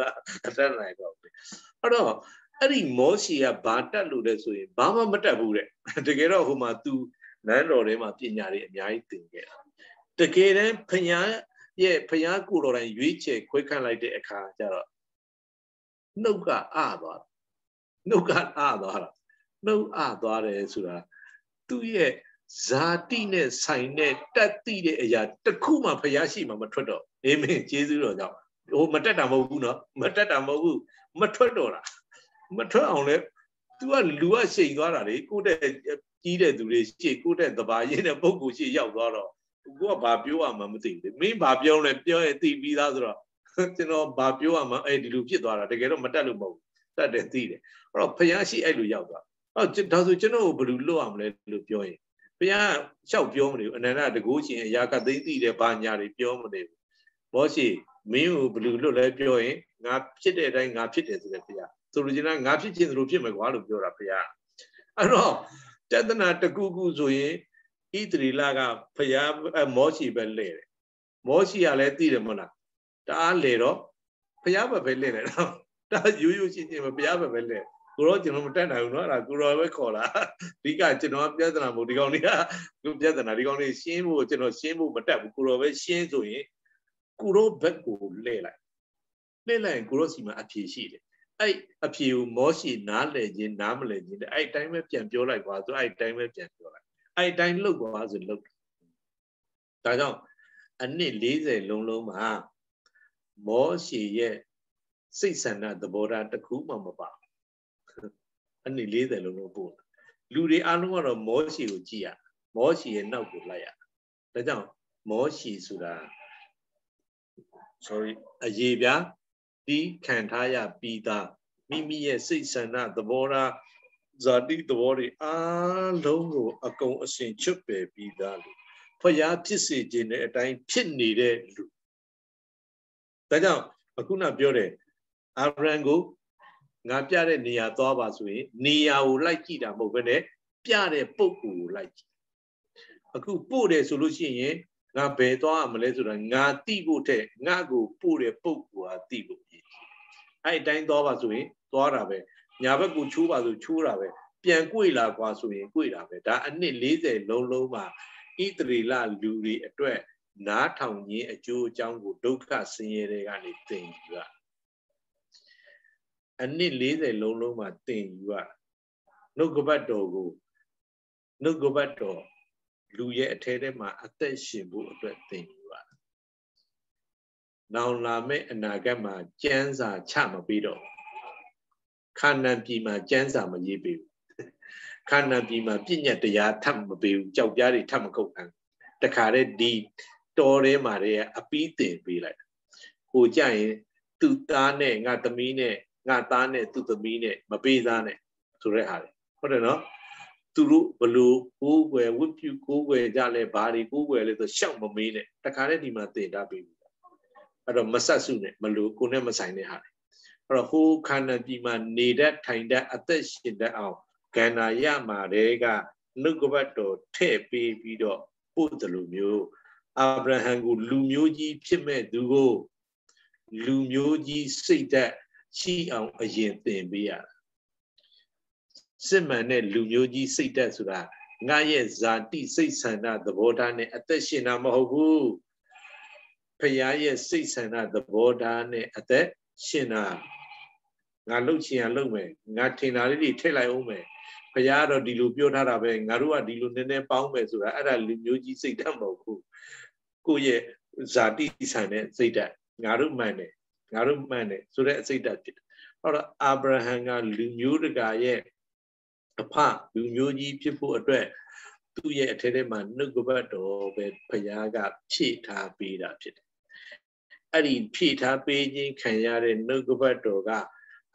Speaker 1: đó này đóအဲ့တော့အဲ့ဒီမောရှိကဘာတက်လို့လဲဆိုရင်ဘာမှမတက်ဘူးတဲ့တကယ်တော့ဟိုမှာ तू နန်းတော်ထဲမှာပညာတွေအများကြီးသင်ခဲ့တာတကယ်တမ်းဖျားရဲ့ဖျားကိုတော်တိုင်းရွေးချယ်ခွဲခန့်လိုက်တဲ့အခါကျတော့နှုတ်ကအသွားနှုတ်ကအသွားတာနှုတ်အသွားတယ်ဆိုတာသူ့ရဲ့ဇာတိနဲ့ဆိုင်တဲ့တက်တိတဲ့အရာတစ်ခုမှဖျားရှိမှမထွက်တော့အေးမင်းကျေးဇူးတော်ကြောင့်ဟိုမတက်တာမဟုတ်ဘူးเนาะမတက်တာမဟုတ်ဘူးမထွက်တော့တာမထွက်အောင်လဲ तू ကလူကရှိန်သွားတာလေကိုတဲ့ကြီးတဲ့သူတွေရှေ့ကိုတဲ့တဘာရင်းတဲ့ပုံကိုရှေ့ရောက်သွားတော့ကိုကဘာပြောရမှမသိဘူးမင်းဘာပြောလဲပြောရင်သိပြီးသားဆိုတော့ကျွန်တော်ဘာပြောရမှအဲ့ဒီလိုဖြစ်သွားတာတကယ်တော့မတက်လို့မဟုတ်ဘူးတက်တယ်သိတယ်အဲ့တော့ဖျားရှိအဲ့လိုရောက်သွားအဲ့ဒါဆိုကျွန်တော်ဘယ်လိုလုပ်ရမလဲလို့ပြောရင်ဘုရားလျှောက်ပြောမနေဘူးအနန္တတကူရှင်အရာကသိသိတယ်ဘာညာတွေပြောမနေဘူးမောရှိမင်းကိုဘယ်လိုလုပ်လဲပြောရင်ငါဖြစ်တဲ့အတိုင်းငါဖြစ်တယ်ဆိုတဲ့ဘုရားဆိုလိုချင်တာငါဖြစ်ခြင်းလိုဖြစ်မယ်ကွာလို့ပြောတာဘုရားအဲ့တော့တဒနာတကူကူဆိုရင်ဣသရီလကဘုရားမောရှိပဲလဲတယ်မောရှိကလည်းသိတယ်မဟုတ်လားတအားလေတော့ဘုရားပဲလဲတယ်နော်ဒါရိုးရိုးရှင်းရှင်းပဲဘုရားပဲလဲကိုတော့ကျွန်တော်မတက်နိုင်ဘူးเนาะအဲ့ဒါကိုတော့ပဲခေါ်လာအဓိကကျွန်တော်ပြဿနာမို့ဒီကောင်လေးကကိုပြဿနာဒီကောင်လေးရှင်းဖို့ကျွန်တော်ရှင်းဖို့မတက်ဘူးကိုတော့ပဲရှင်းဆိုရင်ကိုတော့ဘက်ကိုလဲလိုက်ရင်ကိုတော့စီမှာအဖြေရှိတယ်အဲ့အဖြေကိုမောရှိနားလဲခြင်းနားမလဲခြင်းအဲ့အတိုင်းပဲပြန်ပြောလိုက်ကွာဆိုအဲ့အတိုင်းပဲပြန်ပြောလိုက်အဲ့အတိုင်းလုပ်ကွာဆိုလုပ်ဒါကြောင့်အနှစ်40လုံးမှာမောရှိရဲ့စိတ်ဆန္ဒသဘောထားတစ်ခုမှမပါအနှစ်40လုံးပို့လူတွေအားလုံးကတော့မောရှိကိုကြည့်ရမောရှိရဲ့နောက်ကိုလိုက်ရဒါကြောင့်မောရှိဆိုတာ sorry အရေးပြဒီခံထားရပြီးသားမိမိရဲ့စိတ်ဆန္ဒသဘောထားဇာတိသဘောတွေအားလုံးကိုအကုန်အစင်ချွတ်ပယ်ပြီးသားလူဖျားဖြစ်စေခြင်းတဲ့အတိုင်းဖြစ်နေတဲ့လူဒါကြောင့်အခုနပြောတဲ့အာဗြဟံကိုငါပြတဲ့နေရာသွားပါဆိုရင်နေရာကိုလိုက်ကြည့်တာမဟုတ်ဘဲနဲ့ပြတဲ့ပုံကိုလိုက်ကြည့်အခုပို့တယ်ဆိုလို့ရှိရင်ငါဘယ်သွားရမလဲဆိုတာငါတိဖို့တဲ့ငါကိုပို့တဲ့ပုံကိုဟာတိဖို့အဲ့အတိုင်းသွားပါဆိုရင်သွားတာပဲညာဘက်ကိုချိုးပါဆိုချိုးတာပဲပြန်ကြွေလာကွာဆိုရင်ကြွေတာပဲဒါအနှစ်40လုံးမှာဣသရေလလူတွေအတွက်နားထောင်ခြင်းအကျိုးအကြောင်းကိုဒုက္ခဆင်းရဲတွေကနေသင်ယူရအနှစ်40လုံးမှာသင်ယူရနှုတ်ကပတ်တော်ကိုနှုတ်ကပတ်တော်လူရဲ့အထဲထဲမှာအသက်ရှင်ဖို့အတွက်သင်ယူရနောင်လာမယ့်အနာဂတ်မှာကျမ်းစာချမပြီးတော့ခန္ဓာပြည်မှာကျမ်းစာမရေးပေးဘူးခန္ဓာပြည်မှာပြည့်ညတ်တရားထပ်မပေးဘူးကြောက်ပြားတွေထပ်မခုတ်နိုင်တခါတည်းဒီတော်ထဲမှာတည်းအပီးတင်ပေးလိုက်ဟိုကြရင်သူ့သားနဲ့ငါသမီးနဲ့ငါသားနဲ့သူ့သမီးနဲ့မပေးသားနဲ့ဆိုတဲ့ဟာလေဟုတ်တယ်နော်သူတို့ဘလို့ကိုးကွယ်ဝတ်ပြုကိုးကွယ်ကြလဲဘာတွေကိုးကွယ်လဲဆိုရှောက်မမေးနဲ့တခါတည်းဒီမှာတင်တာပေးဘူးအဲ့တော့မဆက်စုနဲ့မလို့ကိုနဲ့မဆိုင်တဲ့ဟာလေအဲ့တော့ဟိုခန္ဓာပြည်မှာနေတတ်ထိုင်တတ်အသက်ရှင်တတ်အောင်ကန္နာရမှာတွေကနှုတ်ကပတ်တော်ထည့်ပေးပြီးတော့ပို့တယ်လို့မျိုးအာဗြဟံကိုလူမျိုးကြီးဖြစ်မဲ့သူကိုလူမျိုးကြီးစိတ်ဓာတ်ရှိအောင်အရင်သင်ပေးရစစ်မှန်တဲ့လူမျိုးကြီးစိတ်ဓာတ်ဆိုတာငါရဲ့ဇာတိစိတ်ဆန္ဒသဘောထားနဲ့အသက်ရှင်တာမဟုတ်ဘူးဖရာရဲ့စိတ်ဆန္ဒသဘောထားနဲ့အသက်ရှင်တာငါလှုပ်ချင်ရလှုပ်မယ်ငါထင်တာလေးတွေထည့်လိုက်အောင်မယ်ဖရာတော့ဒီလိုပြောထားတာပဲငါတို့ကဒီလိုနည်းနည်းပေါင်းမယ်ဆိုတာအဲ့ဒါလူမျိုးကြီးစိတ်ဓာတ်မဟုတ်ဘူးကိုယ့်ရဲ့ဇာတိဆန်တဲ့စိတ်ဓာတ်ငါတို့မှန်တယ်ဆိုတဲ့အစိတ်ဓာတ်ဖြစ်တယ်အဲ့တော့အာဗြဟံကလူမျိုးတကာရဲ့အဖလူမျိုးကြီးဖြစ်ဖို့အတွက်သူ့ရဲ့အထက်ထဲမှာနှုတ်ကပတ်တော်ပဲဘုရားကဖြည့်ထားပေးတာဖြစ်တယ်အဲ့ဒီဖြည့်ထားပေးခြင်းခံရတဲ့နှုတ်ကပတ်တော်က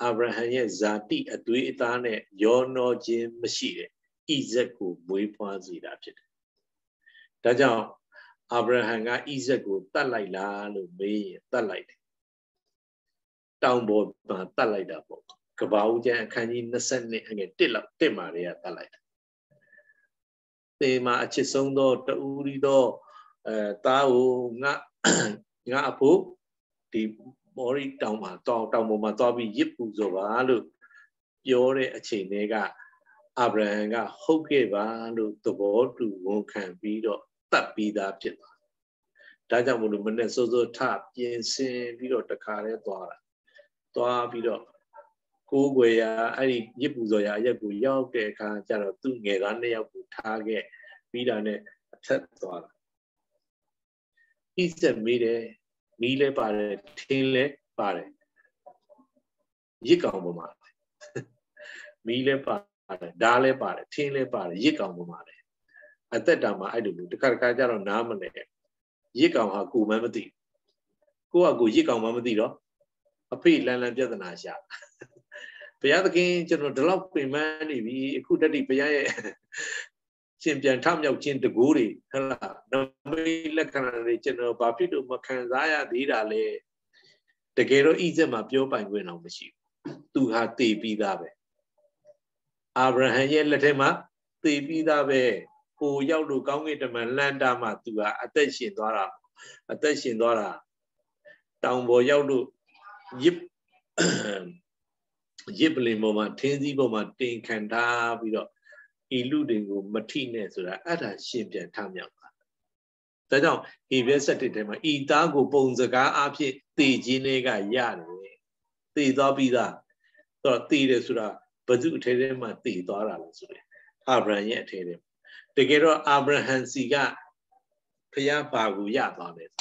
Speaker 1: အာဗြဟံရဲ့ဇာတိအသွေးအသားနဲ့ရောနှောခြင်းမရှိတဲ့ဣဇက်ကိုမွေးဖွားစေတာဖြစ်တယ်။ဒါကြောင့်အာဗြဟံကဣဇက်ကိုတတ်လိုက်လားလို့မေးရင်တတ်လိုက်တယ်။တောင်ပေါ်မှာတတ်လိုက်တာပေါ့။ကဘာဦးကျမ်းအခန်းကြီး22အငယ်1မှာတွေကတတ်လိုက်တယ်။သေမှာအချစ်ဆုံးသောတူရီသောသားကိုငါအဖို့ဒီမော်ရီတောင်မှာတောင်ပေါ်မှာသွားပြီးရစ်ပူဇော်ပါလို့ပြောတဲ့အချိန်တွေကအာဗြဟံကဟုတ်ကဲ့ပါလို့သဘောတူဝန်ခံပြီးတော့တတ်ပြီးသားဖြစ်သွား။ဒါကြောင့်မလို့မနေ့စောစောထပြင်ဆင်ပြီးတော့တခါတည်းသွားပြီးတော့ကိုးကွယ်ရာအဲ့ဒီရစ်ပူဇော်ရာအရက်ကိုရောက်တဲ့အခါကျတော့သူ့ငယ်သား2ယောက်ကိုထားခဲ့ပြီးတာနဲ့အထက်သွားတာ။ဣဇက်မေးတယ်မီးလဲပါတယ်ထင်းလဲပါတယ်ရစ်ကောင်ပေါ်မှာမီးလဲပါတယ်ဓာလဲပါတယ်ထင်းလဲပါတယ်ရစ်ကောင်ပေါ်မှာလေအသက်တာမှာအဲ့လိုတခါကျတော့နားမလဲရစ်ကောင်ဟာကိုမှမသိကိုကကိုရစ်ကောင်မှမသိတော့အဖေလန်ပြဿနာရှာဘုရားသခင်ကျွန်တော်ဒီလောက်ပင်ပန်းနေပြီအခုတတိဘုရားရဲ့ရှင်ပြန်ထမြောက်ခြင်းတကူတွေဟလာနမိတ်လက္ခဏာတွေကျွန်တော်ဘာဖြစ်လို့မခံစားရသေးတာလဲတကယ်တော့ဣဇက်မှာပြောပိုင်ခွင့်တော့မရှိဘူးသူဟာတည်ပြီးသားပဲအာဗြဟံရဲ့လက်ထက်မှာတည်ပြီးသားပဲကိုရောက်လို့ကောင်းကင်တမန်လန်တာမှာသူဟာအသက်ရှင်သွားတာတောင်ပေါ်ရောက်လို့ရစ်ပလင်ပေါ်မှာထင်းစည်းပေါ်မှာတင်ခံထားပြီးတော့ဤလူတွေကိုမထိနဲ့ဆိုတာအဲ့ဒါရှင်ပြန်ထမြောက်တာဒါကြောင့်ဟေဘဲ7ထဲမှာဤသားကိုပုံစကားအဖြစ်တည်ခြင်းတွေကရတယ်တည်သွားပြီးသားဆိုတော့တည်တယ်ဆိုတာဘု து အထဲထဲမှာတည်သွားတာလို့ဆိုတယ်အာဗြဟံရဲ့အထဲထဲတကယ်တော့အာဗြဟံစီကဖျားပါကိုရသွားတယ်ဣ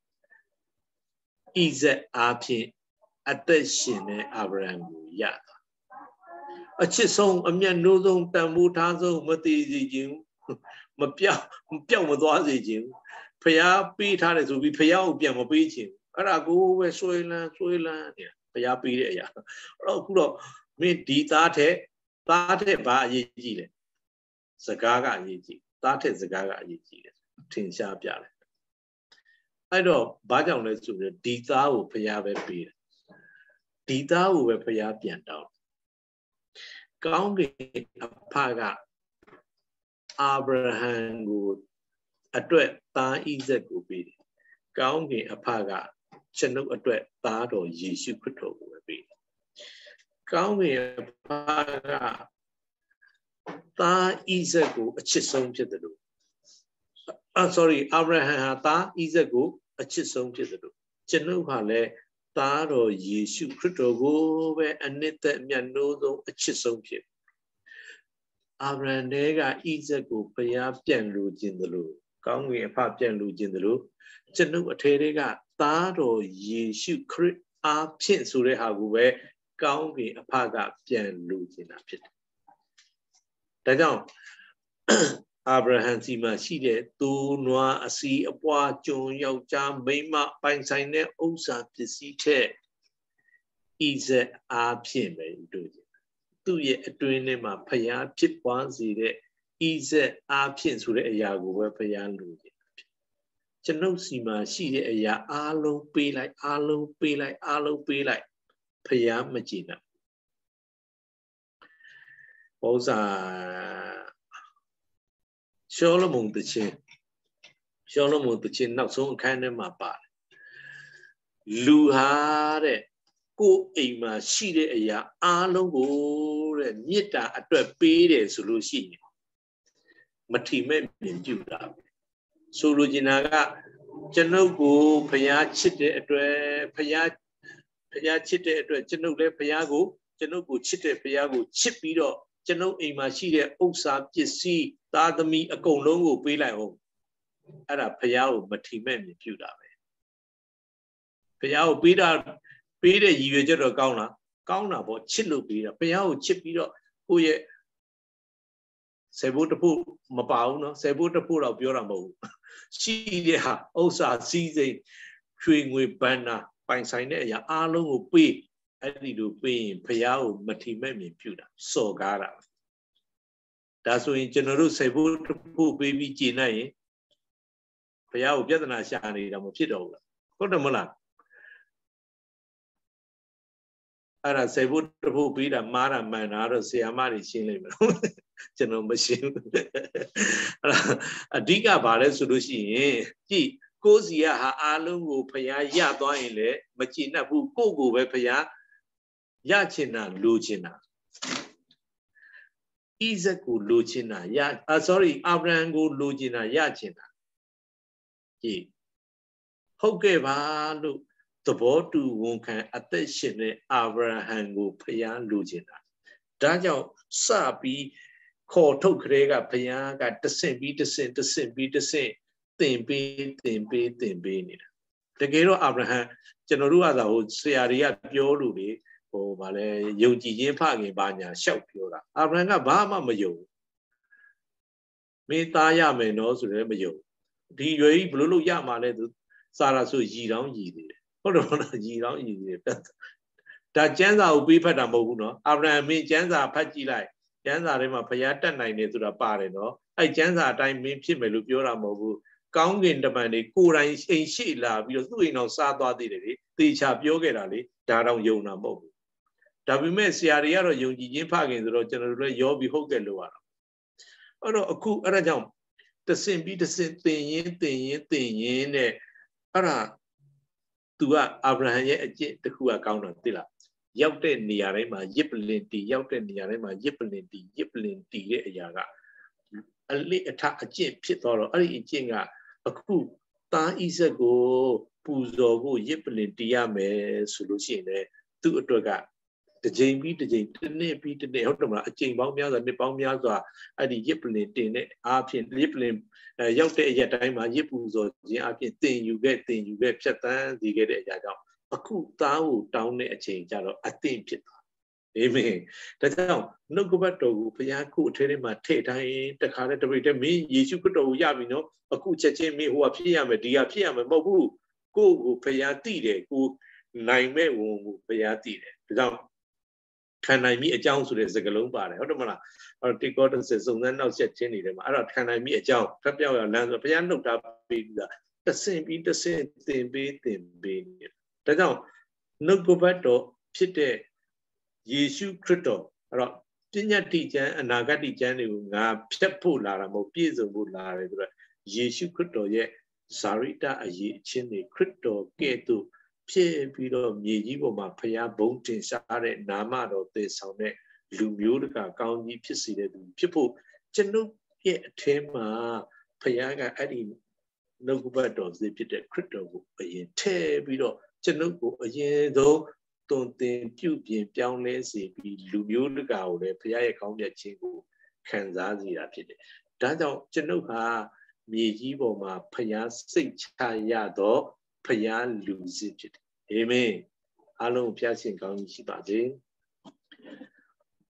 Speaker 1: ဇက်အားဖြင့်အသက်ရှင်တဲ့အာဗြဟံကိုရသွားအချစ်ဆုံးအမျက်နှိုးဆုံးတန်ဖိုးထားဆုံးမတည်စေခြင်းမပြောက်မသွားစေခြင်းဖျားပေးထားတယ်ဆိုပြီးဖျားကိုပြန်မပေးခြင်းအဲ့ဒါကိုပဲဆွေးလန်းနေတာဖျားပေးတဲ့အရာအဲ့တော့အခုတော့မင်းဒီသားထက်ဘာအရေးကြီးလဲစကားကအရေးကြီးသားထက်စကားကအရေးကြီးတယ်ထင်ရှားပြတယ်အဲ့တော့ဘာကြောင့်လဲဆိုတော့ဒီသားကိုဖျားပဲပေးတယ်ဒီသားကိုပဲဖျားပြန်တောင်းကောင်းကင်အဖကအာဗြဟံကိုအတွက်သားဣဇက်ကိုပေးတယ်ကောင်းကင်အဖကကျွန်ုပ်အတွက်သားတော်ယေရှုခရစ်တော်ကိုပဲပေးတယ်ကောင်းကင်အဖကသားဣဇက်ကိုအချစ်ဆုံးဖြစ်တယ်လို့အာဗြဟံဟာသားဣဇက်ကိုအချစ်ဆုံးဖြစ်တယ်လို့ကျွန်ုပ်ဟာလည်းသားတော်ယေရှုခရစ်တော်ကိုပဲအနှစ်သက်မြတ်နိုးဆုံးအချစ်ဆုံးဖြစ်အာဗြဟံတဲကဣဇက်ကိုဘုရားပြန်လိုခြင်းသလိုကောင်းကင်အဖပြန်လိုခြင်းသလိုကျွန်ုပ်အထဲကသားတော်ယေရှုခရစ်အားဖြင့်ဆိုတဲ့ဟာကိုပဲကောင်းကင်အဖကပြန်လိုခြင်းတာဖြစ်တယ်ဒါကြောင့်အာဗြဟံစီမှာရှိတဲ့သူနွားအစီအပွားကျွန်ယောက်ျားမိန်းမပိုင်ဆိုင်တဲ့ဥစ္စာပစ္စည်းထက်ဣဇက်အားဖြင့်ပဲတို့သူ့ရဲ့အတွင်းထဲမှာဖျားဖြစ်ပွားစေတဲ့ဣဇက်အားဖြင့်ဆိုတဲ့အရာကိုပဲဖျားလိုချင်တာဖြစ်ကျွန်ုပ်စီမှာရှိတဲ့အရာအားလုံးပေးလိုက်ဖျားမကြည့်နဲ့ဘောဇာရှောလမုန်တခြင်းနောက်ဆုံးအခန်းထဲမှာပါတယ်လူဟာတဲ့ကိုယ်အိမ်မှာရှိတဲ့အရာအားလုံးကိုတဲ့မေတ္တာအတွက်ပေးတယ်ဆိုလို့ရှိရင်မထီမဲ့မြင်ပြုတာဆိုလိုချင်တာကကျွန်ုပ်ကိုဘုရားချစ်တဲ့အတွက်ဘုရားချစ်တဲ့အတွက်ကျွန်ုပ်လည်းဘုရားကိုကျွန်ုပ်ကိုချစ်တဲ့ဘုရားကိုချစ်ပြီးတော့ကျွန်ုပ်အိမ်မှာရှိတဲ့ဥစ္စာပစ္စည်းသားသမီးအကုန်လုံးကိုပေးလိုက်အောင်အဲ့ဒါဘုရားကိုမထီမဲ့မြင်ပြုတာပဲဘုရားကိုပေးတဲ့ရည်ရွယ်ချက်တော့ကောင်းတာပေါ့ချစ်လို့ပေးတာဘုရားကိုချစ်ပြီးတော့ကိုယ့်ရဲ့ဆေဘုတ်တဖို့မပါဘူးနော်ဆေဘုတ်တဖို့တော့ပြောတာမဟုတ်ဘူးရှိတဲ့ဟာဥစ္စာစည်းစိမ်ရွှေငွေဘဏ္ဍာပိုင်ဆိုင်တဲ့အရာအားလုံးကိုပေးအဲ့ဒီလိုပေးရင်ဘုရားကိုမထီမဲ့မြင်ပြုတာစော်ကားတာဒါဆိုရင်ကျွန်တော်တို့ဆေဖို့တစ်ဖို့ပေးပြီးကြည်နိုင်ရင်ဘုရားကိုပြဿနာရှာနေတာမဖြစ်တော့ဘူးလားဟုတ်တယ်မလားအဲ့ဒါဆေဖို့တစ်ဖို့ပေးတာမှားတာမှန်တာတော့ဆရာမတွေရှင်းလိမ့်မယ်ကျွန်တော်မရှင်းဘူးအဲ့ဒါအဓိကဘာလဲဆိုလို့ရှိရင်ကြည်ကိုယ်စီကဟာအားလုံးကိုဘုရားရသွားရင်လည်းမကြည်နှက်ဘူးကိုယ့်ကိုပဲဘုရားရချင်တာလိုချင်တာဣဇက်ကိုလိုချင်တာsorry အာဗြဟံကိုလိုချင်တာရချင်တာကြည်ဟုတ်ကဲ့ပါလို့သဘောတူဝန်ခံအသက်ရှင်တဲ့အာဗြဟံကိုဘုရားလိုချင်တာဒါကြောင့်စပြီးခေါ်ထုတ်ကြတဲ့ကဘုရားကတဆင့်ပြီးတဆင့်တဆင့်ပြီးတဆင့်သင်ပေးနေတာတကယ်တော့အာဗြဟံကျွန်တော်တို့ကသာဟိုဆရာတွေကပြောလို့လေဟိုဗာလဲယုံကြည်ခြင်းဖခင်ဘာညာရှောက်ပြောတာအာဗြဟံကဘာမှမယုံမင်းသားရမယ်နော်ဆိုလည်းမယုံဒီရွယ်ကြီးဘလို့လို့ရမှာလဲသူစာရာဆိုရည်တောင်းရည်သေးတယ်ဟုတ်တယ်မလားရည်တောင်းရည်သေးတယ်ဒါကျမ်းစာကိုပေးဖတ်တာမဟုတ်ဘူးနော်အာဗြဟံမင်းကျမ်းစာဖတ်ကြည့်လိုက်ကျမ်းစာထဲမှာဘုရားတတ်နိုင်တယ်ဆိုတာပါတယ်နော်အဲ့ကျမ်းစာအတိုင်းမင်းဖြစ်မယ်လို့ပြောတာမဟုတ်ဘူးကောင်းကင်တမန်တွေကိုယ်တိုင်အိမ်ရှိလာပြီးတော့သူ့အိမ်တော်စားသွားသေးတယ်လေသေချာပြောခဲ့တာလေဒါတော့ယုံတာမဟုတ်ဘူးဒါပေမဲ့ဆရာတွေကတော့ယုံကြည်ခြင်းဖခင်ဆိုတော့ကျွန်တော်တို့လည်းရောပြီးဟုတ်ကဲ့လို့ရတာအဲ့တော့အခုအဲ့ဒါကြောင့်တဆင့်ပြီးတဆင့်သင်ရင်းတဲ့အဲ့ဒါသူကအာဗြဟံရဲ့အကျင့်တစ်ခုကကောင်းတာသိလားရောက်တဲ့နေရာတိုင်းမှာရစ်ပလင်တီရောက်တဲ့နေရာတိုင်းမှာရစ်ပလင်တီတဲ့အရာကအလိအထအကျင့်ဖြစ်သွားတော့အဲ့ဒီအကျင့်ကအခုသားဣဇက်ကိုပူဇော်ဖို့ရစ်ပလင်တီရမယ်ဆိုလို့ရှိရင်လည်းသူ့အတွက်ကတစ်ချိန်ပြီးတစ်ချိန်တစ်နှစ်ပြီးတစ်နှစ်ဟုတ်တယ်မလားအချိန်ပေါင်းများစွာနှစ်ပေါင်းများစွာအဲ့ဒီရစ်ပလင်တင်တဲ့အားဖြင့်ရစ်ပလင်ရောက်တဲ့အရာတိုင်းမှာရစ်ပူဇော်ခြင်းအပြင်တင်ယူခဲ့ဖြတ်တန်းစီခဲ့တဲ့အရာကြောင့်အခုသားကိုတောင်းတဲ့အချိန်ကျတော့အသင့်ဖြစ်သွားအာမင်ဒါကြောင့်နှုတ်ကပတ်တော်ကိုဘုရားခုအထဲထဲမှာထည့်တိုင်းတခါတည်းတပိတ်တည်းမင်းယေရှုခရစ်တော်ကိုရပြီနော်အခုချက်ချင်းမင်းဟိုကဖြစ်ရမယ်ဒီကဖြစ်ရမယ်မဟုတ်ဘူးကိုယ့်ကိုဘုရားတည်တယ်ကိုနိုင်မဲ့ဝန်ကိုဘုရားတည်တယ်ဒါကြောင့်ခံနိုင်မိအကြောင်းဆိုတဲ့စကားလုံးပါတယ်ဟုတ်တယ်မလားအဲ့တော့တိကောတစ်စစုံစမ်းနောက်ဆက်ခြင်းနေတယ်မှာအဲ့တော့ခံနိုင်မိအကြောင်းဖက်ပြောက်ရလမ်းဆိုဘုရားနှုတ်ထားပေးပြီးတာတဆင့်ပြီးတဆင့်သင်ပေးနေဒါကြောင့်နှုတ်ကပတ်တော်ဖြစ်တဲ့ယေရှုခရစ်တော်အဲ့တော့ပညာတိကျမ်းအနာဂတ်ကျမ်းတွေကိုငါဖြတ်ဖို့လာတာမဟုတ်ပြည့်စုံဖို့လာတယ်ဆိုတော့ယေရှုခရစ်တော်ရဲ့ဇာရိတအရေးအချင်းတွေခရစ်တော်ကဲ့သို့ဖြစ်ပြီးတော့မြေကြီးပေါ်မှာဖျားဘုံတင်ရှားတဲ့နာမတော်သေဆောင်တဲ့လူမျိုးတကာကောင်းကြီးဖြစ်စေတဲ့သူဖြစ်ဖို့ကျွန်ုပ်ရဲ့အထင်းမှာဖျားကအဲ့ဒီနှုတ်ကပတ်တော်စီဖြစ်တဲ့ခရစ်တော်ကိုအရင်ထည့်ပြီးတော့ကျွန်ုပ်ကိုအရင်ဆုံးသွန်သင်ပြုပြင်ပြောင်းလဲစေပြီးလူမျိုးတကာကိုလည်းဖျားရဲ့ကောင်းမြတ်ခြင်းကိုခံစားစေတာဖြစ်တယ်။ဒါကြောင့်ကျွန်ုပ်ဟာမြေကြီးပေါ်မှာဖျားစိတ်ချရတော့ဖျားလူစစ်ဖြစ်တယ်။အာမင်။အားလုံးဖျားရှင်ကောင်းကြီးရှိပါစေ။